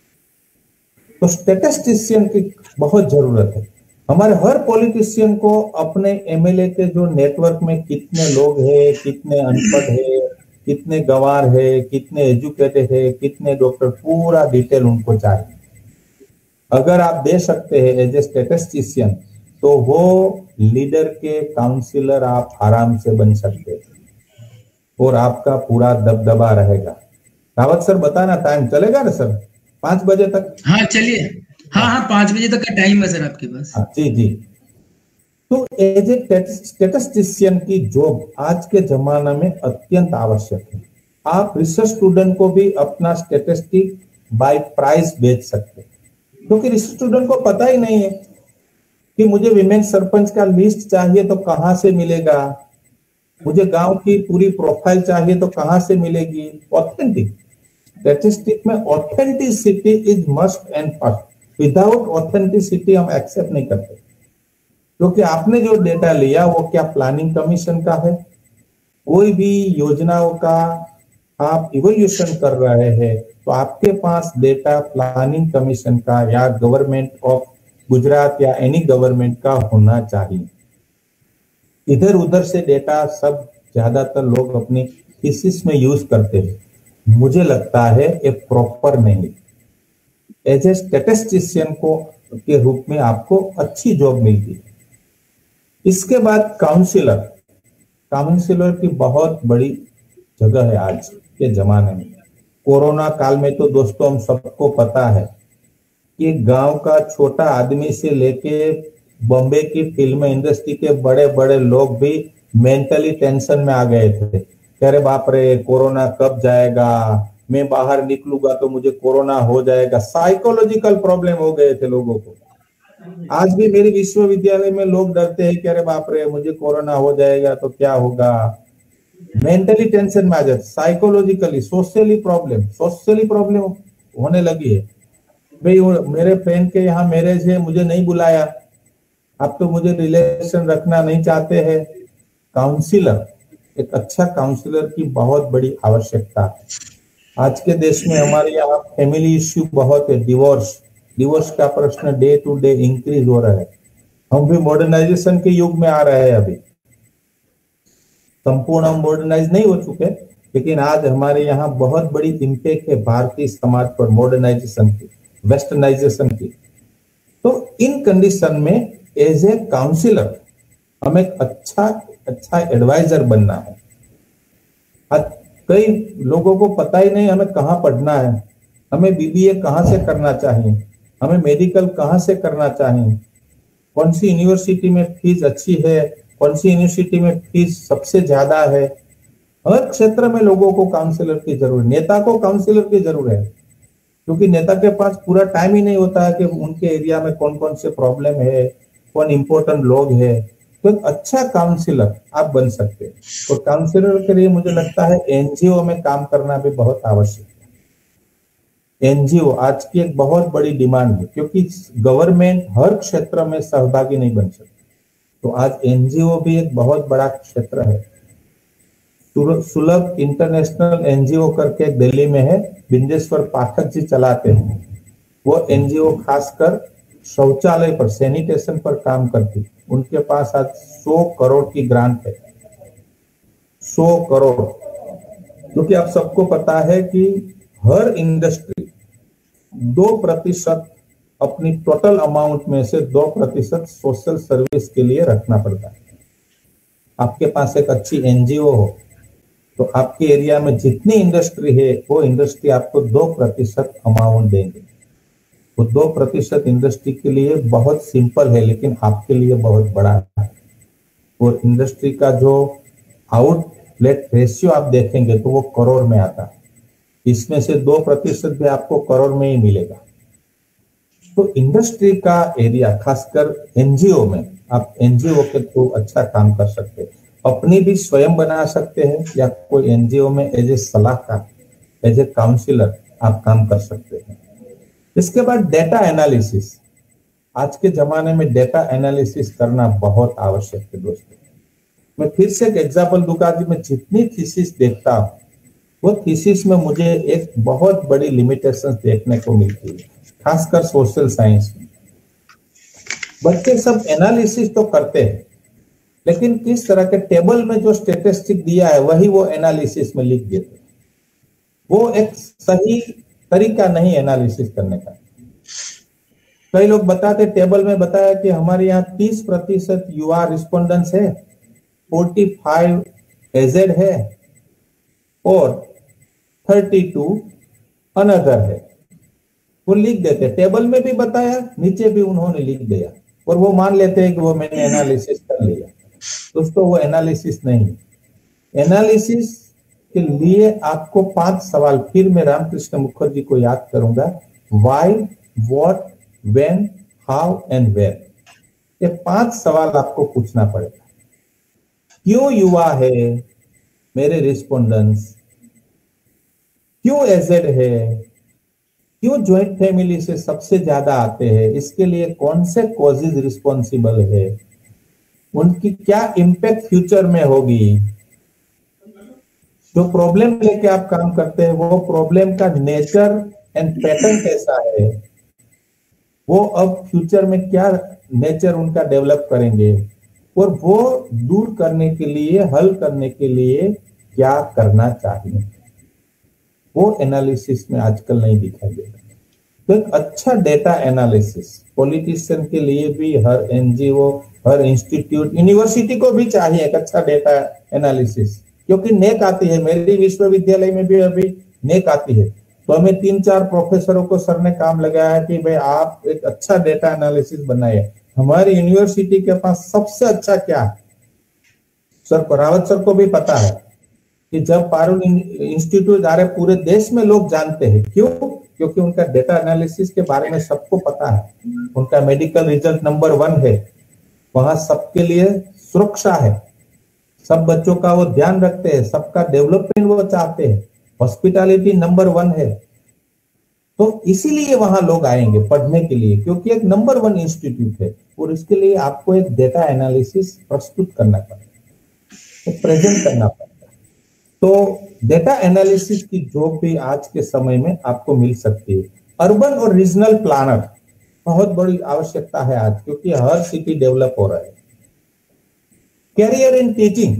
तो स्टैटिस्टिशियन की बहुत जरूरत है। हमारे हर पॉलिटिशियन को अपने एमएलए के जो नेटवर्क में कितने लोग हैं, कितने अनपढ़ है, कितने गंवार है, कितने एजुकेटेड है, कितने डॉक्टर, पूरा डिटेल उनको चाहिए। अगर आप दे सकते हैं एज ए स्टैटिस्टिशियन तो वो लीडर के काउंसिलर आप आराम से बन सकते हैं और आपका पूरा दबदबा रहेगा। रावत सर बताना टाइम चलेगा ना सर? पांच बजे तक? हाँ चलिए, हाँ हाँ पांच बजे तक का टाइम है सर आपके पास। हाँ जी जी। तो एज ए स्टैटिस्टिशियन की जॉब आज के जमाना में अत्यंत आवश्यक है। आप रिसर्च स्टूडेंट को भी अपना स्टैटिस्टिक बाय प्राइस बेच सकते हैं, क्योंकि रिसर्च स्टूडेंट को पता ही नहीं है कि मुझे विमेन सरपंच का लिस्ट चाहिए तो कहां से मिलेगा, मुझे गांव की पूरी प्रोफाइल चाहिए तो कहां से मिलेगी। ऑथेंटिक स्टैटिस्टिक में authenticity is must and first. Without authenticity हम एक्सेप्ट नहीं करते, क्योंकि आपने जो डेटा लिया वो क्या प्लानिंग कमीशन का है, कोई भी योजनाओं का आप इवोल्यूशन कर रहे हैं तो आपके पास डेटा प्लानिंग कमीशन का या गवर्नमेंट ऑफ गुजरात या एनी गवर्नमेंट का होना चाहिए। इधर उधर से डेटा सब ज्यादातर लोग अपनी थीसिस में यूज करते हैं, मुझे लगता है ये प्रॉपर नहीं। एज ए स्टैटिस्टिशियन को के रूप में आपको अच्छी जॉब मिलती है। इसके बाद काउंसिलर, काउंसिलर की बहुत बड़ी जगह है आज के जमाने में। कोरोना काल में तो दोस्तों हम सबको पता है कि गांव का छोटा आदमी से लेके बॉम्बे की फिल्म इंडस्ट्री के बड़े बड़े लोग भी मेंटली टेंशन में आ गए थे। कह रहे बाप रे कोरोना कब जाएगा, मैं बाहर निकलूंगा तो मुझे कोरोना हो जाएगा। साइकोलॉजिकल प्रॉब्लम हो गए थे लोगों को। आज भी मेरे विश्वविद्यालय में लोग डरते हैं, कह रहे बाप रे मुझे कोरोना हो जाएगा तो क्या होगा। मेंटली टेंशन में आ जाते, psychologically, socially problem socially problem होने लगी है। भाई मेरे फ्रेंड के यहाँ मैरिज है, मुझे नहीं बुलाया, अब तो मुझे रिलेशन रखना नहीं चाहते हैं। काउंसलर, एक अच्छा काउंसलर की बहुत बड़ी आवश्यकता है। आज के देश में हमारे यहाँ फैमिली इश्यू बहुत है, डिवोर्स डिवोर्स का प्रश्न डे टू डे इंक्रीज हो रहा है। हम भी मॉडर्नाइजेशन के युग में आ रहे हैं। अभी संपूर्ण हम मॉडर्नाइज नहीं हो चुके, लेकिन आज हमारे यहाँ बहुत बड़ी इम्पैक्ट है भारतीय समाज पर मॉडर्नाइजेशन की, वेस्टर्नाइजेशन की। तो इन कंडीशन में एज ए काउंसलर हमें अच्छा अच्छा एडवाइजर बनना है। आज कई लोगों को पता ही नहीं हमें कहाँ पढ़ना है, हमें बीबीए कहाँ से करना चाहिए, हमें मेडिकल कहाँ से करना चाहिए, कौन सी यूनिवर्सिटी में फीस अच्छी है, कौन सी यूनिवर्सिटी में फीस सबसे ज्यादा है। हर क्षेत्र में लोगों को काउंसलर की जरूरत, नेता को काउंसलर की जरूरत है, क्योंकि नेता के पास पूरा टाइम ही नहीं होता है कि उनके एरिया में कौन कौन से प्रॉब्लम है, कौन इंपॉर्टेंट लोग है। तो एक अच्छा काउंसलर आप बन सकते हैं। और काउंसलर के लिए मुझे लगता है एनजीओ में काम करना भी बहुत आवश्यक है। एनजीओ आज की एक बहुत बड़ी डिमांड है, क्योंकि गवर्नमेंट हर क्षेत्र में सहभागी नहीं बन सकती। तो आज एनजीओ भी एक बहुत बड़ा क्षेत्र है। सुलभ इंटरनेशनल एनजीओ करके दिल्ली में है, बिंदेश्वर पाठक जी चलाते हैं। वो एनजीओ खासकर शौचालय पर, सैनिटेशन पर काम करती। उनके पास आज सौ करोड़ की ग्रांट है, सौ करोड़। क्योंकि आप सबको पता है कि हर इंडस्ट्री दो प्रतिशत अपनी टोटल अमाउंट में से दो प्रतिशत सोशल सर्विस के लिए रखना पड़ता है। आपके पास एक अच्छी एनजीओ हो तो आपके एरिया में जितनी इंडस्ट्री है वो इंडस्ट्री आपको दो प्रतिशत अमाउंट देंगे। वो दो प्रतिशत इंडस्ट्री के लिए बहुत सिंपल है, लेकिन आपके लिए बहुत बड़ा है। और इंडस्ट्री का जो आउटलेट रेशियो आप देखेंगे तो वो करोड़ में आता है। इसमें से दो प्रतिशत भी आपको करोड़ में ही मिलेगा। तो इंडस्ट्री का एरिया, खासकर एनजीओ में, आप एनजीओ के थ्रू अच्छा काम कर सकते हैं। अपनी भी स्वयं बना सकते हैं या कोई एनजीओ में एज ए सलाहकार, एज ए काउंसलर आप काम कर सकते हैं। इसके बाद डेटा एनालिसिस। आज के जमाने में डेटा एनालिसिस करना बहुत आवश्यक है दोस्तों। मैं फिर से एक एग्जाम्पल दूंगा कि मैं जितनी थीसिस देखता हूं वो थीसिस में मुझे एक बहुत बड़ी लिमिटेशन देखने को मिलती है, खासकर सोशल साइंस में। बच्चे सब एनालिसिस तो करते हैं, लेकिन किस तरह के टेबल में जो स्टेटिस्टिक दिया है वही वो एनालिसिस में लिख देते हैं। वो एक सही तरीका नहीं एनालिसिस करने का। कई लोग बताते, टेबल में बताया कि हमारे यहाँ तीस प्रतिशत युवा रिस्पोंडेंट्स है, पैंतालीस एजेड है और बत्तीस अनदर है। वो लिख देते, टेबल में भी बताया, नीचे भी उन्होंने लिख दिया, और वो मान लेते हैं कि वो मैंने एनालिसिस कर लिया। दोस्तों वो एनालिसिस नहीं। एनालिसिस के लिए आपको पांच सवाल, फिर मैं रामकृष्ण मुखर्जी को याद करूंगा, why, what, when, how and where. ये पांच सवाल आपको पूछना पड़ेगा। क्यों युवा है मेरे रिस्पोंडेंट्स, क्यों एजेड है, क्यों ज्वाइंट फैमिली से सबसे ज्यादा आते हैं, इसके लिए कौन से कॉजेज रिस्पॉन्सिबल है, उनकी क्या इम्पैक्ट फ्यूचर में होगी। जो प्रॉब्लम लेके आप काम करते हैं वो प्रॉब्लम का नेचर एंड पैटर्न कैसा है, वो अब फ्यूचर में क्या नेचर उनका डेवलप करेंगे, और वो दूर करने के लिए, हल करने के लिए क्या करना चाहिए। वो एनालिसिस में आजकल नहीं दिखाई देता। तो एक अच्छा डेटा एनालिसिस पॉलिटिशियन के लिए भी, हर एनजीओ, हर इंस्टीट्यूट, यूनिवर्सिटी को भी चाहिए एक अच्छा डेटा एनालिसिस, क्योंकि नेक आती है। मेरी विश्वविद्यालय में भी अभी नेक आती है तो हमें तीन चार प्रोफेसरों को सर ने काम लगाया कि भाई आप एक अच्छा डेटा एनालिसिस बनाइए। हमारी यूनिवर्सिटी के पास सबसे अच्छा क्या है, सर को रावत सर को भी पता है कि जब पारुल इंस्टीट्यूट जा रहे पूरे देश में लोग जानते हैं। क्यों? क्योंकि उनका डेटा एनालिसिस के बारे में सबको पता है, उनका मेडिकल रिजल्ट नंबर वन है, वहां सबके लिए सुरक्षा है, सब बच्चों का वो ध्यान रखते हैं, सबका डेवलपमेंट वो चाहते हैं, हॉस्पिटैलिटी नंबर वन है। तो इसीलिए वहां लोग आएंगे पढ़ने के लिए, क्योंकि एक नंबर वन इंस्टीट्यूट है और इसके लिए आपको एक डेटा एनालिसिस प्रस्तुत करना पड़ता है, प्रेजेंट करना पड़ता है। तो डेटा एनालिसिस की जॉब भी आज के समय में आपको मिल सकती है। अर्बन और रीजनल प्लानर बहुत बड़ी आवश्यकता है आज, क्योंकि हर सिटी डेवलप हो रहा है। कैरियर इन टीचिंग,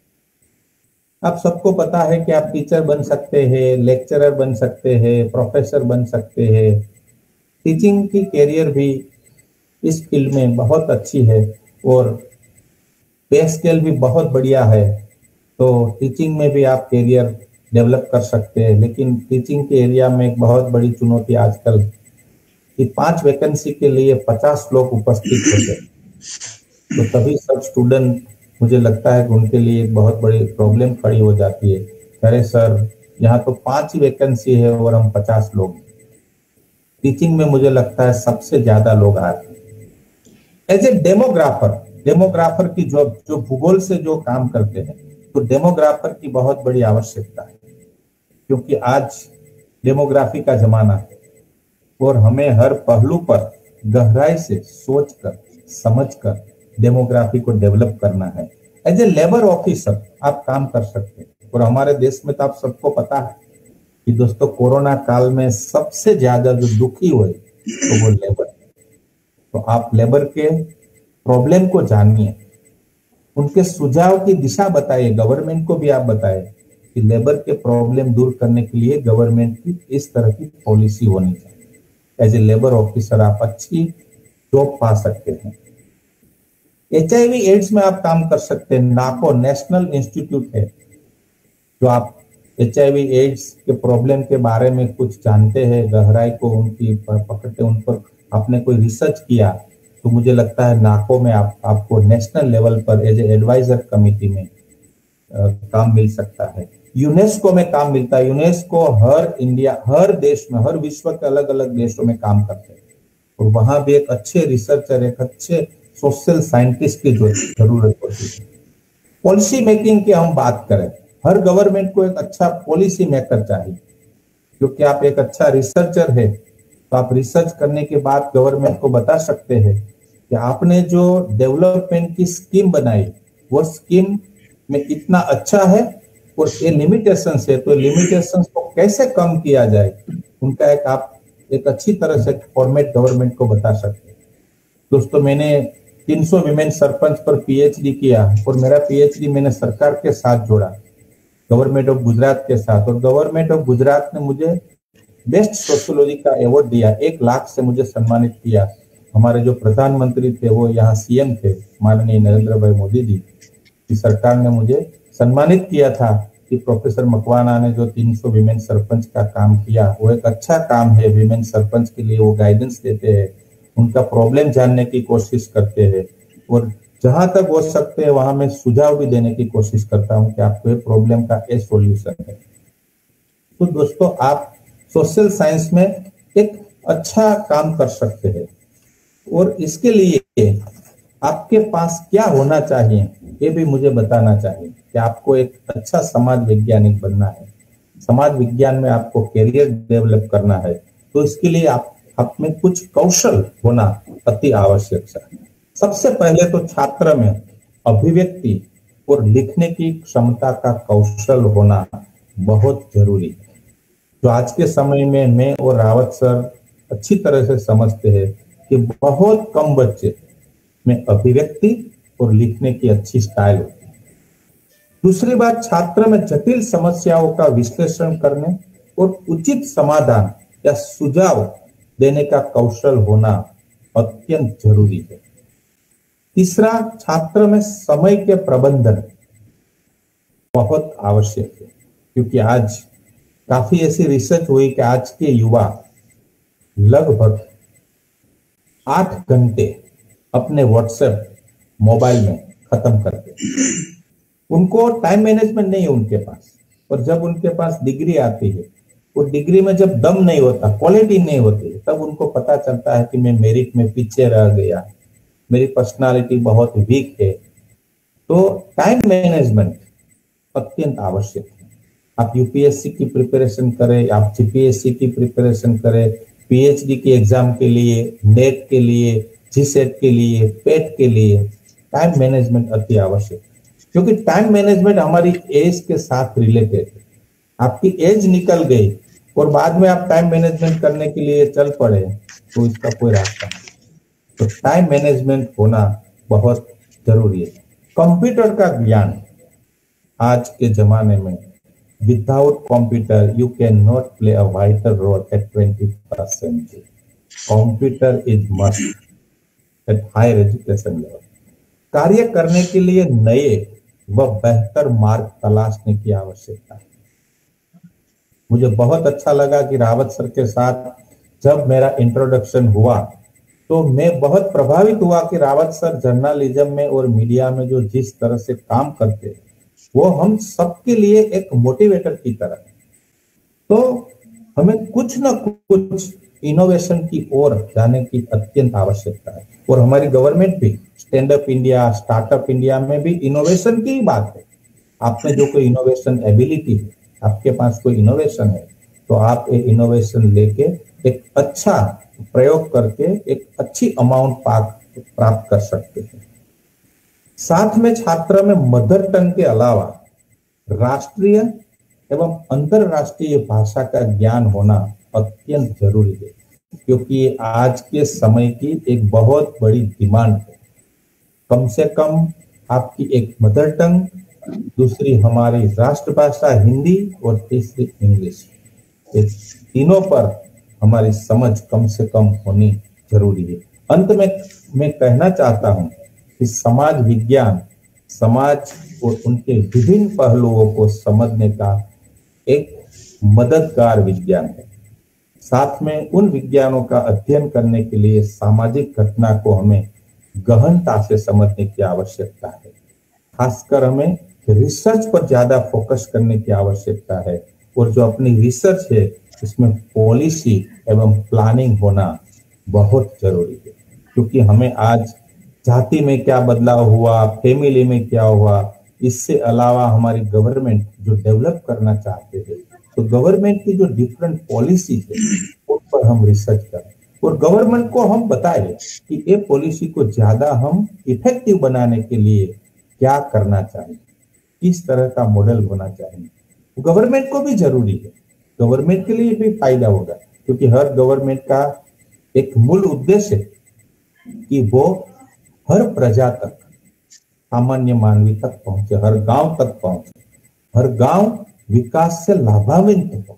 आप सबको पता है कि आप टीचर बन सकते हैं, लेक्चरर बन सकते हैं, प्रोफेसर बन सकते हैं। टीचिंग की कैरियर भी इस फील्ड में बहुत अच्छी है और पे स्केल भी बहुत बढ़िया है। तो टीचिंग में भी आप कैरियर डेवलप कर सकते हैं। लेकिन टीचिंग के एरिया में एक बहुत बड़ी चुनौती आजकल कि पांच वैकेंसी के लिए पचास लोग उपस्थित होते हैं, तो तभी सब स्टूडेंट, मुझे लगता है कि उनके लिए एक बहुत बड़ी प्रॉब्लम खड़ी हो जाती है। अरे सर, यहाँ तो पांच ही वैकेंसी है और हम पचास लोग। टीचिंग में मुझे लगता है सबसे ज्यादा लोग आ रहे हैं। एज ए डेमोग्राफर, डेमोग्राफर की जॉब, जो भूगोल से जो काम करते हैं, तो डेमोग्राफर की बहुत बड़ी आवश्यकता है, क्योंकि आज डेमोग्राफी का जमाना है और हमें हर पहलू पर गहराई से सोचकर समझकर डेमोग्राफी को डेवलप करना है। एज ए लेबर ऑफिसर आप काम कर सकते हैं। और हमारे देश में तो आप सबको पता है कि दोस्तों कोरोना काल में सबसे ज्यादा जो दुखी हुए तो वो लेबर। तो आप लेबर के प्रॉब्लम को जानिए, उनके सुझाव की दिशा बताइए, गवर्नमेंट को भी आप बताइए कि लेबर के प्रॉब्लम दूर करने के लिए गवर्नमेंट की इस तरह की पॉलिसी होनी चाहिए। एज ए लेबर ऑफिसर आप अच्छी जॉब पा सकते हैं। एच आई वी एड्स में आप काम कर सकते हैं। नाको नेशनल इंस्टीट्यूट है, जो आप एच आई वी एड्स के प्रॉब्लम के बारे में कुछ जानते हैं, गहराई को उनकी पकड़ते, उन पर आपने कोई रिसर्च किया, तो मुझे लगता है नाको में आप आपको नेशनल लेवल पर एज ए एडवाइजर कमिटी में आ, काम मिल सकता है। यूनेस्को में काम मिलता है। यूनेस्को हर इंडिया, हर देश में, हर विश्व के अलग अलग देशों में काम करते हैं और वहां भी एक अच्छे रिसर्चर, एक अच्छे सोशल साइंटिस्ट की जो जरूरत होती है। पॉलिसी मेकिंग की हम बात करें, हर गवर्नमेंट को एक अच्छा पॉलिसी मेकर चाहिए, क्योंकि आप एक अच्छा रिसर्चर है तो आप रिसर्च करने के बाद गवर्नमेंट को बता सकते हैं कि आपने जो डेवलपमेंट की स्कीम बनाई वो स्कीम में इतना अच्छा है और ये लिमिटेशंस है, तो लिमिटेशंस को कैसे कम किया जाए, उनका एक आप एक अच्छी तरह से फॉर्मेट गवर्नमेंट को बता सकते हैं। दोस्तों, मैंने तीन सौ विमेन सरपंच पर पीएचडी किया और मेरा पीएचडी मैंने सरकार के साथ जोड़ा, गवर्नमेंट ऑफ गुजरात के साथ, और गवर्नमेंट ऑफ गुजरात ने मुझे बेस्ट सोशियोलॉजी का अवार्ड दिया, एक लाख से मुझे सम्मानित किया। हमारे जो प्रधानमंत्री थे वो यहाँ सीएम थे, माननीय नरेंद्र भाई मोदी जी की सरकार ने मुझे सम्मानित किया था कि प्रोफेसर मकवाना ने जो तीन सौ विमेन सरपंच का काम किया वो एक अच्छा काम है। विमेन सरपंच के लिए वो गाइडेंस देते हैं, उनका प्रॉब्लम जानने की कोशिश करते हैं और जहां तक हो सकते हैं वहां मैं सुझाव भी देने की कोशिश करता हूं कि आपको ये प्रॉब्लम का ये सॉल्यूशन है। तो दोस्तों, आप सोशल साइंस में एक अच्छा काम कर सकते हैं और इसके लिए आपके पास क्या होना चाहिए ये भी मुझे बताना चाहिए कि आपको एक अच्छा समाज वैज्ञानिक बनना है, समाज विज्ञान में आपको कैरियर डेवलप करना है, तो इसके लिए आप आप में कुछ कौशल होना अति आवश्यक है। सबसे पहले तो छात्र में अभिव्यक्ति और लिखने की क्षमता का कौशल होना बहुत जरूरी है। तो आज के समय में मैं और रावत सर अच्छी तरह से समझते हैं कि बहुत कम बच्चे में अभिव्यक्ति और लिखने की अच्छी स्टाइल होती है। दूसरी बात, छात्र में जटिल समस्याओं का विश्लेषण करने और उचित समाधान या सुझाव देने का कौशल होना अत्यंत जरूरी है। तीसरा, छात्र में समय के प्रबंधन बहुत आवश्यक है, क्योंकि आज काफी ऐसी रिसर्च हुई कि आज के युवा लगभग आठ घंटे अपने व्हाट्सएप मोबाइल में खत्म करते हैं। उनको टाइम मैनेजमेंट नहीं है उनके पास, और जब उनके पास डिग्री आती है, वो डिग्री में जब दम नहीं होता, क्वालिटी नहीं होती, तब उनको पता चलता है कि मैं मेरिट में पीछे रह गया, मेरी पर्सनालिटी बहुत वीक है। तो टाइम मैनेजमेंट अत्यंत आवश्यक है। आप यूपीएससी की प्रिपरेशन करें, आप जीपीएससी की प्रिपरेशन करें, पीएचडी की एग्जाम के लिए, नेट के लिए, जीसेट के लिए, पेट के लिए, टाइम मैनेजमेंट अति आवश्यक है। क्योंकि टाइम मैनेजमेंट हमारी एज के साथ रिलेटेड है। आपकी एज निकल गई और बाद में आप टाइम मैनेजमेंट करने के लिए चल पड़े तो इसका कोई रास्ता नहीं। तो टाइम मैनेजमेंट होना बहुत जरूरी है। कंप्यूटर का ज्ञान आज के जमाने में, without computer you can not play a vital role at twenty first century. Computer is must at higher education level. कार्य करने के लिए नए व बेहतर मार्ग तलाशने की आवश्यकता है। मुझे बहुत अच्छा लगा कि रावत सर के साथ जब मेरा इंट्रोडक्शन हुआ तो मैं बहुत प्रभावित हुआ कि रावत सर जर्नलिज्म में और मीडिया में जो जिस तरह से काम करते हैं वो हम सबके लिए एक मोटिवेटर की तरह है। तो हमें कुछ ना कुछ इनोवेशन की ओर जाने की अत्यंत आवश्यकता है। और हमारी गवर्नमेंट भी stand up India, startup India में भी इनोवेशन की बात है। आप में जो कोई इनोवेशन एबिलिटी है, आपके पास कोई इनोवेशन है, तो आप एक इनोवेशन लेके एक अच्छा प्रयोग करके एक अच्छी अमाउंट प्राप्त कर सकते हैं। साथ में छात्र में मदर टंग के अलावा राष्ट्रीय एवं अंतरराष्ट्रीय भाषा का ज्ञान होना अत्यंत जरूरी है, क्योंकि आज के समय की एक बहुत बड़ी डिमांड है। कम से कम आपकी एक मदर टंग, दूसरी हमारी राष्ट्रभाषा हिंदी और तीसरी इंग्लिश, इस तीनों पर हमारी समझ कम से कम होनी जरूरी है। अंत में मैं कहना चाहता हूं कि समाज विज्ञान समाज और उनके विभिन्न पहलुओं को समझने का एक मददगार विज्ञान है। साथ में उन विज्ञानों का अध्ययन करने के लिए सामाजिक घटना को हमें गहनता से समझने की आवश्यकता है। खासकर हमें रिसर्च पर ज्यादा फोकस करने की आवश्यकता है, और जो अपनी रिसर्च है उसमें पॉलिसी एवं प्लानिंग होना बहुत जरूरी है। क्योंकि हमें आज जाति में क्या बदलाव हुआ, फैमिली में क्या हुआ, इससे अलावा हमारी गवर्नमेंट जो डेवलप करना चाहते हैं, तो गवर्नमेंट की जो डिफरेंट पॉलिसीज है उन पर हम रिसर्च करें और गवर्नमेंट को हम बताएं कि ये पॉलिसी को ज्यादा हम इफेक्टिव बनाने के लिए क्या करना चाहिए, किस तरह का मॉडल होना चाहिए। गवर्नमेंट को भी जरूरी है, गवर्नमेंट के लिए भी फायदा होगा, क्योंकि हर गवर्नमेंट का एक मूल उद्देश्य है कि वो हर प्रजा तक, सामान्य मानवी तक पहुंचे, हर गांव तक पहुंचे, हर गांव विकास से लाभान्वित हो।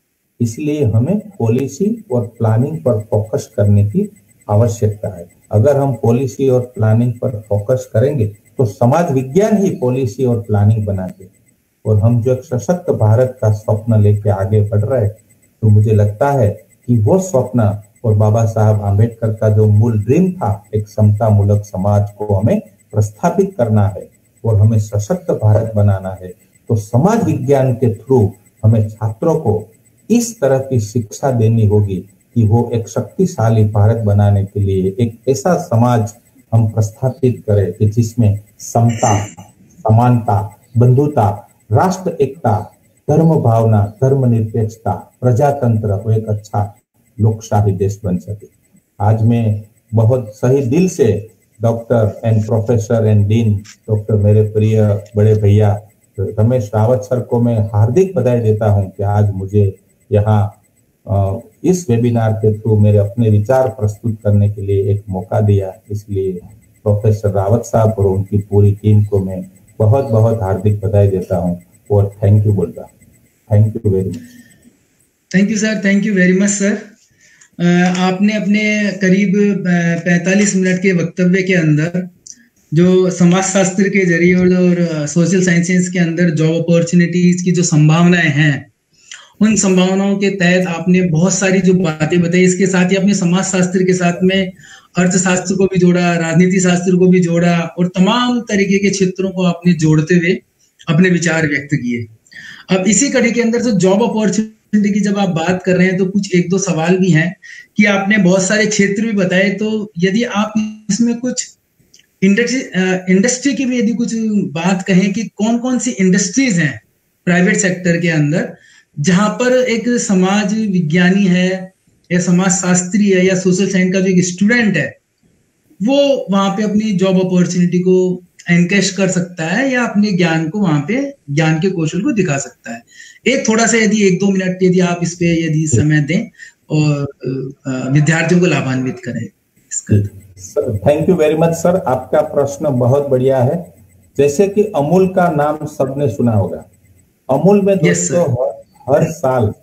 इसलिए हमें पॉलिसी और प्लानिंग पर फोकस करने की आवश्यकता है। अगर हम पॉलिसी और प्लानिंग पर फोकस करेंगे तो समाज विज्ञान ही पॉलिसी और प्लानिंग बनाते हैं, और हम जो एक सशक्त भारत का स्वप्न लेके आगे बढ़ रहे हैं, तो मुझे लगता है कि वो स्वप्न और बाबा साहब आम्बेडकर का जो मूल ड्रीम था, एक समता मूलक समाज को हमें प्रस्थापित करना है और हमें सशक्त भारत बनाना है। तो समाज विज्ञान के थ्रू हमें छात्रों को इस तरह की शिक्षा देनी होगी कि वो एक शक्तिशाली भारत बनाने के लिए एक ऐसा समाज हम प्रस्थापित करें कि जिसमें समता, समानता, बंधुता, राष्ट्र एकता, धर्म भावना, धर्मनिरपेक्षता, प्रजातंत्र को एक अच्छा लोकशाही देश बन सके। आज मैं बहुत सही दिल से doctor and professor and dean doctor मेरे प्रिय बड़े भैया रमेश रावत सर को मैं हार्दिक बधाई देता हूं कि आज मुझे यहाँ इस वेबिनार के थ्रू मेरे अपने विचार प्रस्तुत करने के लिए एक मौका दिया। इसलिए प्रोफेसर रावत साहब और उनकी पूरी टीम को मैं बहुत बहुत हार्दिक बधाई देता हूं और थैंक यू बोलता हूँ। Thank you very much. Thank you sir, thank you very much sir. आपने अपने करीब पैंतालीस मिनट के वक्तव्य के अंदर जो समाजशास्त्र के जरिए और, और सोशल साइंसेस के अंदर जॉब अपॉर्चुनिटीज की जो संभावनाएं हैं उन संभावनाओं के तहत आपने बहुत सारी जो बातें बताई, इसके साथ ही आपने समाज शास्त्र के साथ में अर्थशास्त्र को भी जोड़ा, राजनीति शास्त्र को भी जोड़ा और तमाम तरीके के क्षेत्रों को आपने जोड़ते हुए अपने विचार व्यक्त किए। अब इसी कड़ी के अंदर जो जॉब अपॉर्चुनिटी की जब आप बात कर रहे हैं तो कुछ एक दो सवाल भी हैं कि आपने बहुत सारे क्षेत्र भी बताए, तो यदि आप इसमें कुछ इंडस्ट्री इंडस्ट्री की भी यदि कुछ बात कहें कि कौन कौन सी इंडस्ट्रीज हैं प्राइवेट सेक्टर के अंदर जहां पर एक समाज विज्ञानी है या समाज शास्त्री है या सोशल साइंस का जो एक स्टूडेंट है वो वहां पे अपनी जॉब अपॉर्चुनिटी को एनकैश कर सकता है या अपने ज्ञान को वहां पे ज्ञान के कौशल को दिखा सकता है। एक थोड़ा सा यदि एक दो मिनट यदि आप इस पे यदि समय दें और विद्यार्थियों को लाभान्वित करें इसका। Thank you very much sir, आपका प्रश्न बहुत बढ़िया है। जैसे कि अमूल का नाम सबने सुना होगा। अमूल में दोस्तों yes, हर, हर साल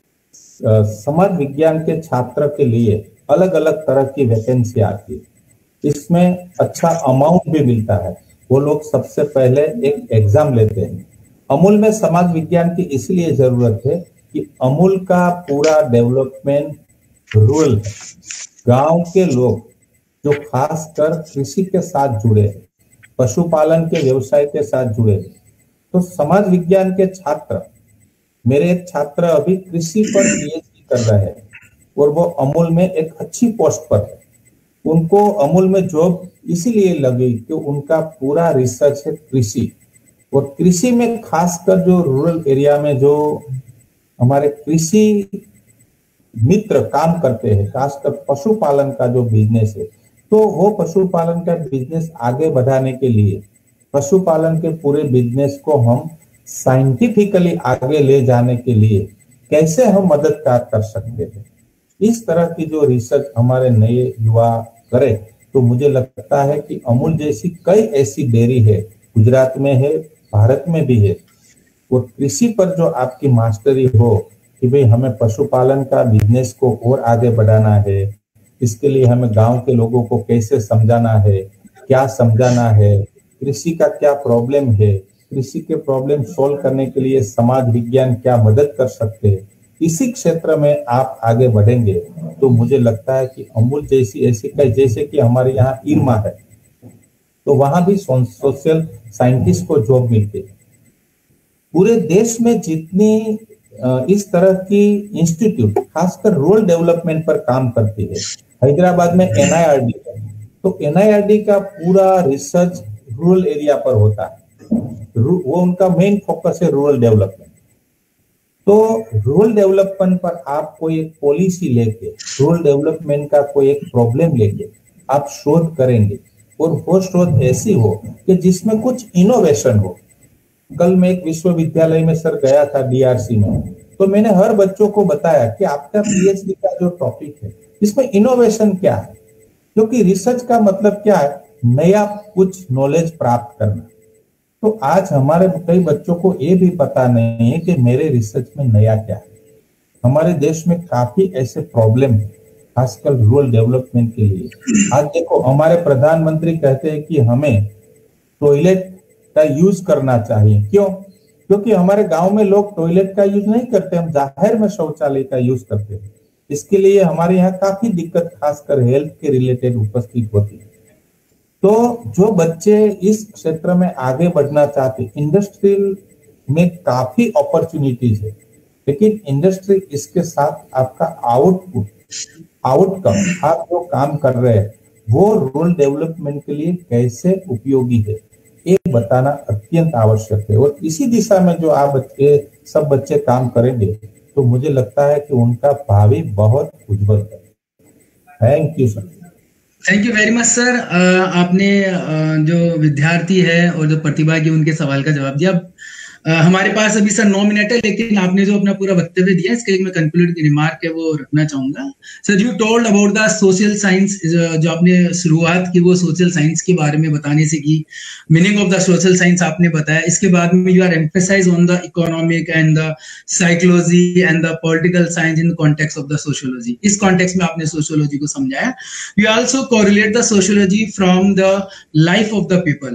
समाज विज्ञान के छात्र के लिए अलग अलग तरह की वैकेंसी आती है। इसमें अच्छा अमाउंट भी मिलता है। वो लोग सबसे पहले एक एग्जाम लेते हैं। अमूल में समाज विज्ञान की इसलिए जरूरत है कि अमूल का पूरा डेवलपमेंट रूरल है। गांव के लोग जो खासकर कृषि के साथ जुड़े हैं, पशुपालन के व्यवसाय के साथ जुड़े हैं, तो समाज विज्ञान के छात्र, मेरे एक छात्र अभी कृषि पर पीएचडी कर रहे हैं और वो अमूल में एक अच्छी पोस्ट पर है। उनको अमूल में जॉब इसीलिए लगी कि उनका पूरा रिसर्च है कृषि, और कृषि में खासकर जो रूरल एरिया में जो हमारे कृषि मित्र काम करते हैं, खासकर पशुपालन का जो बिजनेस है, तो वो पशुपालन का बिजनेस आगे बढ़ाने के लिए, पशुपालन के पूरे बिजनेस को हम साइंटिफिकली आगे ले जाने के लिए कैसे हम मदद कर सकते हैं, इस तरह की जो रिसर्च हमारे नए युवा करें, तो मुझे लगता है कि अमूल जैसी कई ऐसी डेयरी है, गुजरात में है, भारत में भी है, और कृषि पर जो आपकी मास्टरी हो कि भाई हमें पशुपालन का बिजनेस को और आगे बढ़ाना है, इसके लिए हमें गांव के लोगों को कैसे समझाना है, क्या समझाना है, कृषि का क्या प्रॉब्लम है, कृषि के प्रॉब्लम सॉल्व करने के लिए समाज विज्ञान क्या मदद कर सकते हैं, इसी क्षेत्र में आप आगे बढ़ेंगे तो मुझे लगता है कि अमूल जैसी ऐसी कई, जैसे कि हमारे यहाँ इरमा है, तो वहां भी सोशल साइंटिस्ट को जॉब मिलती है। पूरे देश में जितनी इस तरह की इंस्टीट्यूट खासकर रूरल डेवलपमेंट पर काम करती है, हैदराबाद में एनआईआरडी है, तो एनआईआरडी का पूरा रिसर्च रूरल एरिया पर होता है। वो उनका मेन फोकस है रूरल डेवलपमेंट। तो रूरल डेवलपमेंट पर आप कोई एक पॉलिसी लेके, रूरल डेवलपमेंट का कोई एक प्रॉब्लम लेके आप शोध करेंगे, और वो शोध ऐसी हो कि जिसमें कुछ इनोवेशन हो। कल मैं एक विश्वविद्यालय में सर गया था डीआरसी में, तो मैंने हर बच्चों को बताया कि आपका पीएचडी का जो टॉपिक है इसमें इनोवेशन क्या है, क्योंकि रिसर्च का मतलब क्या है, नया कुछ नॉलेज प्राप्त करना। तो आज हमारे कई बच्चों को ये भी पता नहीं है कि मेरे रिसर्च में नया क्या है। हमारे देश में काफी ऐसे प्रॉब्लम है, खासकर रूरल डेवलपमेंट के लिए। आज देखो, हमारे प्रधानमंत्री कहते हैं कि हमें टॉयलेट का यूज करना चाहिए। क्यों? क्योंकि हमारे गांव में लोग टॉयलेट का यूज नहीं करते, हम जाहिर में शौचालय का यूज करते हैं। इसके लिए हमारे यहाँ काफी दिक्कत खासकर हेल्थ के रिलेटेड उपस्थित होती है। तो जो बच्चे इस क्षेत्र में आगे बढ़ना चाहते, इंडस्ट्रियल में काफी अपॉर्चुनिटीज है, लेकिन इंडस्ट्री इसके साथ आपका आउटपुट आउटकम आप जो काम कर रहे हैं वो रूरल डेवलपमेंट के लिए कैसे उपयोगी है, ये बताना अत्यंत आवश्यक है। और इसी दिशा में जो आप बच्चे सब बच्चे काम करेंगे तो मुझे लगता है कि उनका भावी बहुत उज्जवल है। Thank you sir. Thank you very much sir. आपने uh, जो विद्यार्थी है और जो प्रतिभा की उनके सवाल का जवाब दिया। uh, हमारे पास अभी सर नौ मिनट है, लेकिन आपने जो अपना पूरा वक्तव्य दिया इसके एक मैं कंक्लूडिंग रिमार्क है वो रखना चाहूंगा। Sir you told about the social science, जो आपने शुरुआत की वो सोशल साइंस के बारे में बताने से की, meaning of the social science आपने बताया। इसके बाद में you are emphasise on the economic and the psychology and the political science in context of the sociology. इस कॉन्टेक्स्ट में आपने सोशियोलॉजी को समझाया। You also correlate the sociology from the life of the people,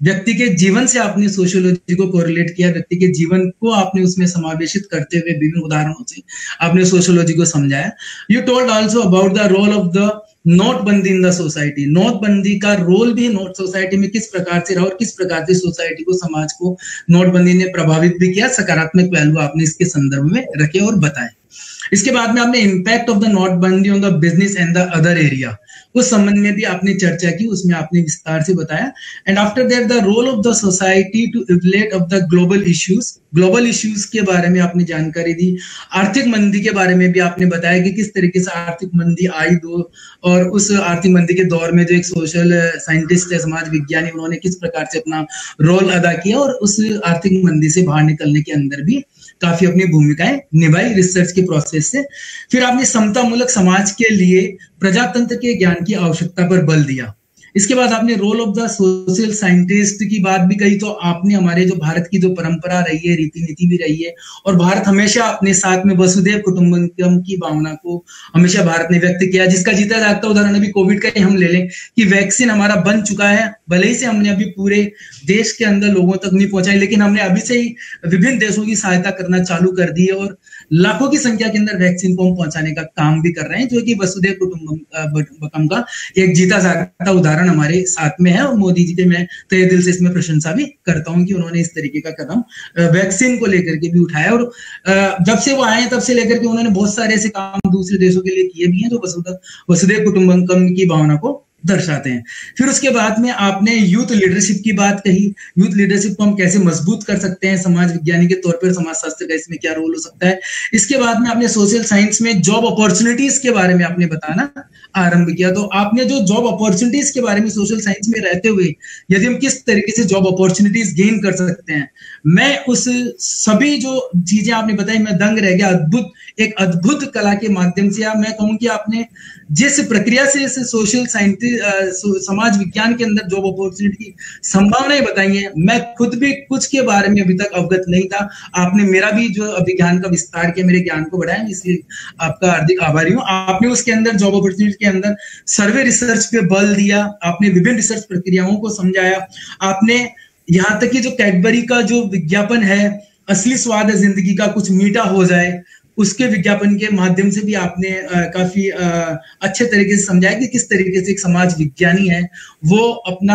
व्यक्ति के जीवन से आपने सोशियोलॉजी को कोरिलेट किया, व्यक्ति के जीवन को आपने उसमें समावेशित करते हुए विभिन्न उदाहरणों से आपने सोशियोलॉजी को समझाया। You told also about the role of the नोटबंदी इन द सोसाइटी। नोटबंदी का रोल भी नोट सोसाइटी में किस प्रकार से रहा और किस प्रकार से सोसाइटी को, समाज को नोटबंदी ने प्रभावित भी किया, सकारात्मक पहलू आपने इसके संदर्भ में रखे और बताए। इसके बाद में आपने इम्पैक्ट ऑफ द नोटबंदी on the business and the other area, उस संबंध में भी आपने चर्चा की, उसमें आपने विस्तार से बताया। And after that the role of the society to evaluate of the global issues, global issues के बारे में आपने जानकारी दी। आर्थिक मंदी के बारे में भी आपने बताया कि किस तरीके से आर्थिक मंदी आई दो, और उस आर्थिक मंदी के दौर में जो एक सोशल साइंटिस्ट है, समाज विज्ञानी, उन्होंने किस प्रकार से अपना रोल अदा किया और उस आर्थिक मंदी से बाहर निकलने के अंदर भी काफी अपनी भूमिकाएं निभाई रिसर्च के प्रोसेस से। फिर आपने समता मूलक समाज के लिए प्रजातंत्र के ज्ञान की आवश्यकता पर बल दिया। इसके बाद आपने role of the social scientist की बात भी कही। तो आपने हमारे जो भारत की जो परंपरा रही है, रीति नीति भी रही है, और भारत हमेशा अपने साथ में वसुधैव कुटुंबकम की भावना को हमेशा भारत ने व्यक्त किया, जिसका जीता जागता उदाहरण अभी कोविड का ही हम ले लें कि वैक्सीन हमारा बन चुका है। भले ही से हमने अभी पूरे देश के अंदर लोगों तक नहीं पहुंचाई, लेकिन हमने अभी से ही विभिन्न देशों की सहायता करना चालू कर दी है और लाखों की संख्या के अंदर वैक्सीन को हम पहुंचाने का काम भी कर रहे हैं, जो कि वसुधैव कुटुंबकम का एक जीता जागता उदाहरण हमारे साथ में है। और मोदी जी के मैं तहे दिल से इसमें प्रशंसा भी करता हूं कि उन्होंने इस तरीके का कदम वैक्सीन को लेकर के भी उठाया, और जब से वो आए तब से लेकर के उन्होंने बहुत सारे ऐसे काम दूसरे देशों के लिए किए भी हैं जो वसुधैव वसुधैव कुटुंबकम की भावना को दर्शाते हैं। फिर उसके बाद में आपने यूथ लीडरशिप की बात कही। यूथ लीडरशिप को हम कैसे मजबूत कर सकते हैं, समाज विज्ञानी के तौर पर समाज शास्त्र का इसमें क्या रोल हो सकता है। इसके बाद में आपने सोशल साइंस में जॉब अपॉर्चुनिटीज के बारे में आपने बताना आरंभ किया। तो आपने जो जॉब अपॉर्चुनिटीज के बारे में सोशल साइंस में रहते हुए यदि हम किस तरीके से जॉब अपॉर्चुनिटीज गेन कर सकते हैं, मैं उस सभी जो चीजें आपने बताई मैं दंग रह गया। अद्भुत, एक अद्भुत कला के माध्यम से, या मैं कहूं कि आपने जिस प्रक्रिया से इस सोशल साइंटिस्ट समाज विज्ञान के अंदर जॉब अपॉर्चुनिटी की संभावनाएं बताई हैं, मैं खुद भी कुछ के बारे में अभी तक अवगत नहीं था। आपने मेरा भी जो अभिज्ञान का विस्तार किया, मेरे ज्ञान को बढ़ाया, इसलिए आपका हार्दिक आभारी हूं। आपने उसके अंदर जॉब अपॉर्चुनिटी के अंदर सर्वे रिसर्च पे बल दिया, आपने विभिन्न रिसर्च प्रक्रियाओं को समझाया। आपने यहां तक कि जो कैडबरी का जो विज्ञापन है, असली स्वाद है जिंदगी का, कुछ मीठा हो जाए, उसके विज्ञापन के माध्यम से भी आपने आ, काफी आ, अच्छे तरीके से समझाया कि किस तरीके से एक समाज विज्ञानी है वो अपना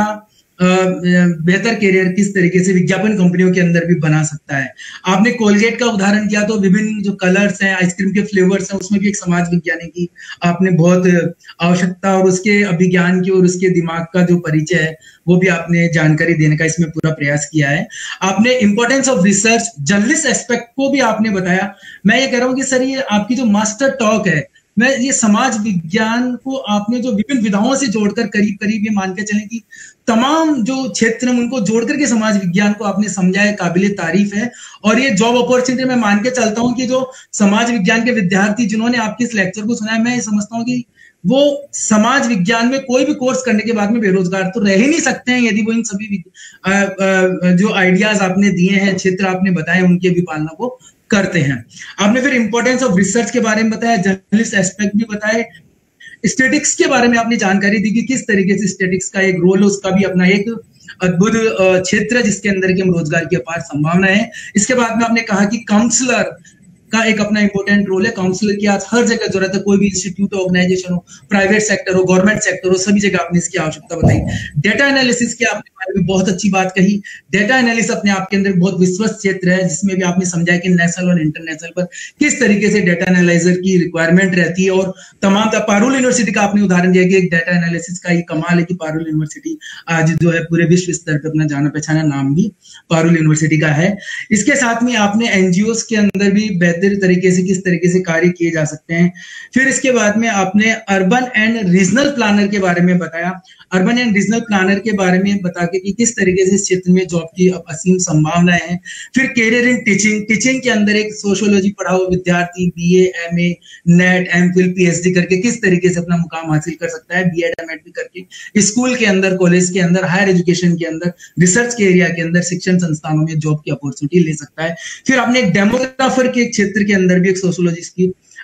बेहतर करियर किस तरीके से विज्ञापन कंपनियों के अंदर भी बना सकता है। आपने कोलगेट का उदाहरण किया, तो विभिन्न जो कलर्स हैं, आइसक्रीम के फ्लेवर्स हैं, उसमें भी एक समाज विज्ञानी की आपने बहुत आवश्यकता और उसके अभिज्ञान की और उसके दिमाग का जो परिचय है वो भी आपने जानकारी देने का इसमें पूरा प्रयास किया है। आपने importance of research, journalist aspect को भी आपने बताया। मैं ये कह रहा हूँ कि सर ये आपकी जो मास्टर टॉक है, मैं ये समाज विज्ञान को आपने जो विभिन्न विधाओं से जोड़कर करीब करीब ये मान के चलें कि तमाम जो क्षेत्र में उनको जोड़ करके समाज विज्ञान को आपने समझा है, काबिले तारीफ है। और ये जॉब अपॉर्चुनिटी मैं मान के चलता हूं कि जो समाज विज्ञान के विद्यार्थी जिन्होंने आपके इस लेक्चर को सुना है, मैं ये समझता हूं कि वो समाज विज्ञान में कोई भी कोर्स करने के बाद में बेरोजगार तो रह ही नहीं सकते हैं यदि वो इन सभी आ, आ, जो आइडियाज आपने दिए हैं, क्षेत्र आपने बताए, उनके भी पालना को करते हैं। आपने फिर इंपॉर्टेंस ऑफ रिसर्च के बारे में बताया, जर्नलिस्ट एस्पेक्ट भी बताए, स्टैटिक्स के बारे में आपने जानकारी दी कि किस तरीके से स्टैटिक्स का एक रोल है, उसका भी अपना एक अद्भुत क्षेत्र है जिसके अंदर की हम रोजगार की अपार संभावना है। इसके बाद में आपने कहा कि काउंसलर का एक अपना इंपॉर्टेंट रोल है। काउंसलर की आज हर जगह जरूरत है, कोई भी इंस्टीट्यूट ऑर्गेनाइजेशन हो, प्राइवेट सेक्टर हो, गवर्नमेंट सेक्टर हो, सभी जगह आपने इसकी आवश्यकता बताई। डेटा एनालिसिस की आपने बारे में बहुत अच्छी बात कही। डेटा एनालिसिस अपने आप के अंदर बहुत विश्वस्त क्षेत्र है, जिसमें भी आपने समझाया कि नेशनल और इंटरनेशनल पर किस तरीके से डेटा एनालाइजर की रिक्वायरमेंट रहती है। और तमाम पारुल यूनिवर्सिटी का आपने उदाहरण दिया कि एक डेटा एनालिसिस का ये कमाल है कि पारुल यूनिवर्सिटी आज जो है पूरे विश्व स्तर पर अपना जाना पहचाना नाम भी पारुल यूनिवर्सिटी का है। इसके साथ में आपने एनजीओ के अंदर भी बेहतर तरीके से किस तरीके से कार्य किए जा सकते हैं। फिर इसके बाद में आपने अर्बन एंड रीजनल प्लानर के बारे में बताया। अर्बन एंड रीजनल प्लानर के बारे में बता के कि किस तरीके से इस क्षेत्र में जॉब की असीम संभावनाएं हैं। फिर कैरियर इन टीचिंग, टीचिंग के अंदर एक सोशियोलॉजी पढ़ा हुआ विद्यार्थी BA, MA, NET, MPhil, PhD करके किस तरीके से अपना मुकाम हासिल कर सकता है, बीएड, एमएड भी करके स्कूल के अंदर, कॉलेज के अंदर, हायर एजुकेशन के अंदर, रिसर्च के एरिया के अंदर, शिक्षण संस्थानों में जॉब की अपॉर्चुनिटी ले सकता है। फिर आपने एक डेमोग्राफर के क्षेत्र के अंदर भी एक सोशियोलॉजिस्ट की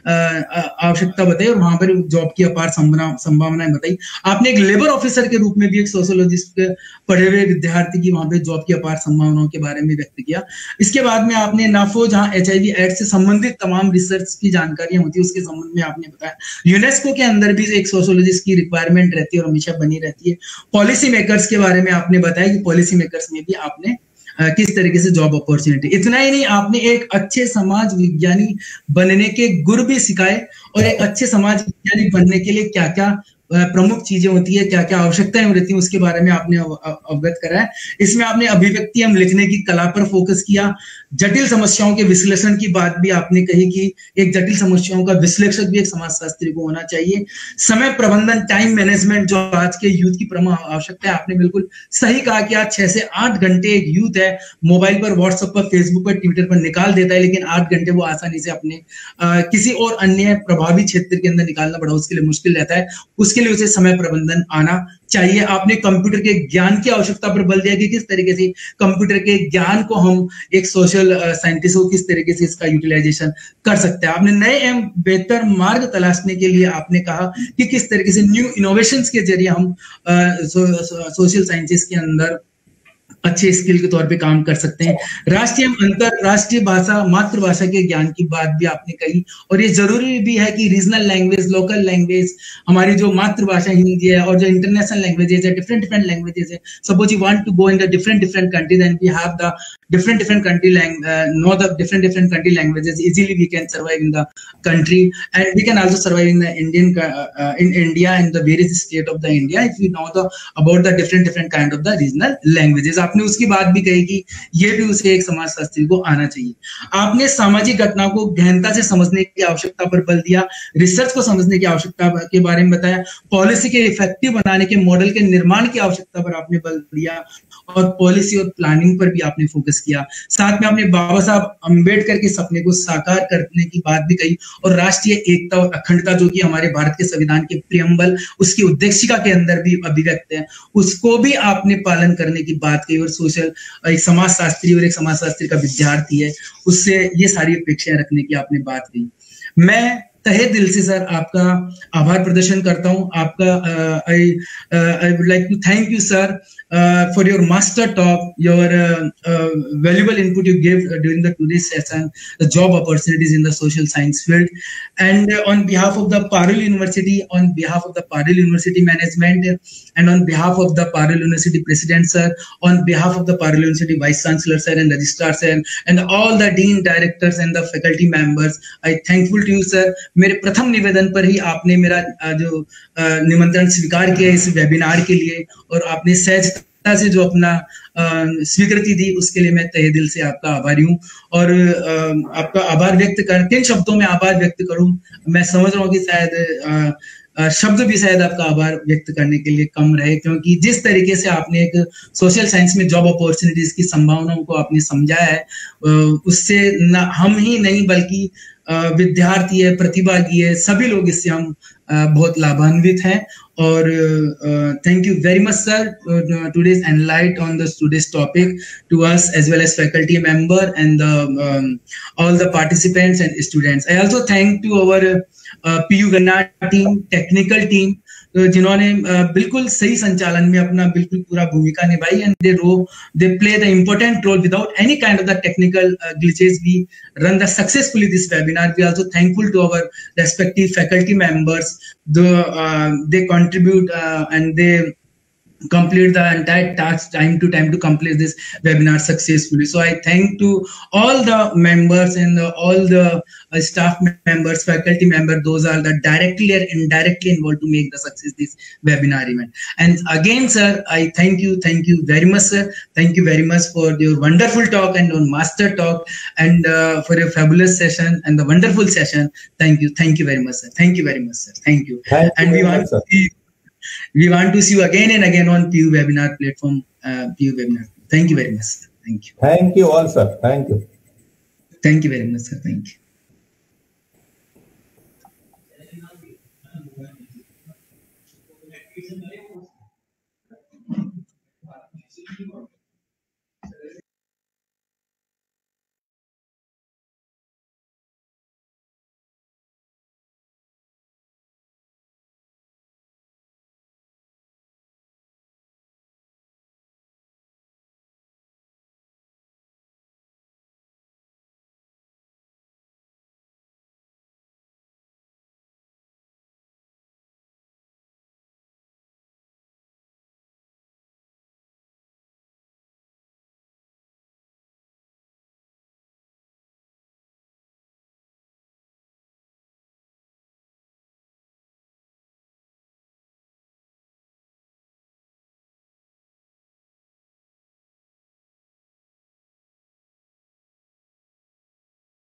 आवश्यकता बताई और वहां पर जॉब की अपार संभावनाएं बताई। आपने एक लेबर ऑफिसर के रूप में भी एक सोशियोलॉजिस्ट पढ़े हुए विद्यार्थी की वहां पे जॉब की अपार संभावनाओं के बारे में व्यक्त किया। इसके बाद में आपने नाफो, जहां एचआईवी एड्स से संबंधित तमाम रिसर्च की जानकारियां होती है, उसके संबंध में आपने बताया। यूनेस्को के अंदर भी एक सोशियोलॉजिस्ट की रिक्वायरमेंट रहती है और हमेशा बनी रहती है। पॉलिसी मेकर्स के बारे में आपने बताया कि पॉलिसी मेकर्स में भी आपने Uh, किस तरीके से जॉब अपॉर्चुनिटी। इतना ही नहीं, आपने एक अच्छे समाज विज्ञानी बनने के गुर भी सिखाए और एक अच्छे समाज विज्ञानी बनने के लिए क्या क्या प्रमुख चीजें होती है, क्या क्या आवश्यकताएं रहती है, उसके बारे में आपने अवगत कराया। इसमें आपने अभिव्यक्ति एवं लिखने की कला पर फोकस किया। जटिल समस्याओं के विश्लेषण की बात भी आपने कही कि एक जटिल समस्याओं का विश्लेषक भी एक समाजशास्त्री को होना चाहिए। समय प्रबंधन, टाइम मैनेजमेंट जो आज के यूथ की प्रमुख आवश्यकता है, आपने बिल्कुल सही कहा कि आज छह से आठ घंटे एक यूथ है मोबाइल पर, व्हाट्सएप पर, फेसबुक पर, ट्विटर पर निकाल देता है, लेकिन आठ घंटे वो आसानी से अपने आ, किसी और अन्य प्रभावी क्षेत्र के अंदर निकालना बड़ा उसके लिए मुश्किल रहता है। उसके लिए उसे समय प्रबंधन आना चाहिए। आपने कंप्यूटर के ज्ञान की आवश्यकता पर बल दिया कि किस तरीके से कंप्यूटर के ज्ञान को हम एक सोशल साइंटिस्ट को किस तरीके से इसका यूटिलाइजेशन कर सकते हैं। आपने नए एवं बेहतर मार्ग तलाशने के लिए आपने कहा कि किस तरीके से न्यू इनोवेशंस के जरिए हम सोशल साइंसेस के अंदर अच्छे स्किल के तौर पे काम कर सकते हैं। राष्ट्रीय अंतरराष्ट्रीय भाषा, मातृभाषा के ज्ञान की बात भी आपने कही और ये जरूरी भी है कि रीजनल लैंग्वेज, लोकल लैंग्वेज, हमारी जो मातृभाषा हिंदी है और जो इंटरनेशनल लैंग्वेजेस है, डिफरेंट डिफरेंट लैंग्वेजेस है, suppose you want to go in the different different countries and we have the different different country lang uh, know the different different country languages, easily we can survive in the country and we can also survive in the Indian uh, uh, in India and the various state of the India if we know the about the different different kind of the regional languages। आपने उसकी बात भी कही कि ये भी उसे एक समाजशास्त्री को आना चाहिए। आपने सामाजिक घटना को गहनता से समझने की आवश्यकता पर बल दिया, रिसर्च को समझने की आवश्यकता के बारे में बताया, पॉलिसी के इफेक्टिव बनाने के मॉडल के निर्माण की आवश्यकता पर आपने बल दिया और पॉलिसी और प्लानिंग पर भी आपने फोकस किया। साथ में आपने बाबा साहब अंबेडकर के सपने को साकार करने की बात भी कही और राष्ट्रीय एकता और अखंडता जो कि हमारे भारत के संविधान के प्रियम्बल, उसकी उद्देशिका के अंदर भी अभिव्यक्त है, उसको भी आपने पालन करने की बात कही। और सोशल एक समाजशास्त्री और एक समाजशास्त्री का विद्यार्थी है, उससे ये सारी अपेक्षाएं रखने की आपने बात कही। मैं तहे दिल से सर आपका आभार प्रदर्शन करता हूं। आपका I I would like to thank you sir Uh, for your master talk, your uh, uh, valuable input you gave uh, during the today's session, the job opportunities in the social science field. And uh, on behalf of the Parul University, on behalf of the Parul University management, and on behalf of the Parul University president sir, on behalf of the Parul University vice chancellor sir and registrar sir, and all the dean directors and the faculty members, I thankful to you sir। मेरे प्रथम निवेदन पर ही आपने मेरा uh, जो uh, निमंत्रण स्वीकार किया इस वेबिनार के लिए और आपने सहज से जो अपना स्वीकृति दी, उसके लिए मैं तहे दिल से आपका आभारी हूँ। और आ, आपका आभार व्यक्त कर, किन शब्दों में आभार व्यक्त करूं, मैं समझ रहा हूँ कि शायद शब्द भी शायद आपका आभार व्यक्त करने के लिए कम रहे, क्योंकि जिस तरीके से आपने एक सोशल साइंस में जॉब अपॉर्चुनिटीज की संभावनाओं को आपने समझाया है, उससे न हम ही नहीं बल्कि विद्यार्थी है, प्रतिभागी है, सभी लोग इससे हम बहुत लाभान्वित हैं। और thank you very much sir today's enlight on the today's topic to us as well as faculty member and the, um, all the participants and students। I also thank to our uh, P U Ganna team, technical team, जिन्होंने बिल्कुल सही संचालन में अपना बिल्कुल पूरा भूमिका निभाई and they row they play the important role without any kind of the technical glitches। We run the successfully this webinar। We also thankful to our respective faculty members, the uh, they contribute uh, and they complete the entire task time to time to complete this webinar successfully। So I thank to all the members and the, all the uh, staff members, faculty members, those are the directly or indirectly involved to make the success this webinar event। And again sir, I thank you thank you very much sir, thank you very much for your wonderful talk and your master talk and uh, for your fabulous session and the wonderful session। Thank you thank you very much sir, thank you very much sir, thank you, thank you and we want much, to see We want to see you again and again on P U webinar platform, uh, P U webinar। Thank you very much sir, thank you, thank you all sir, thank you, thank you very much sir, thank you।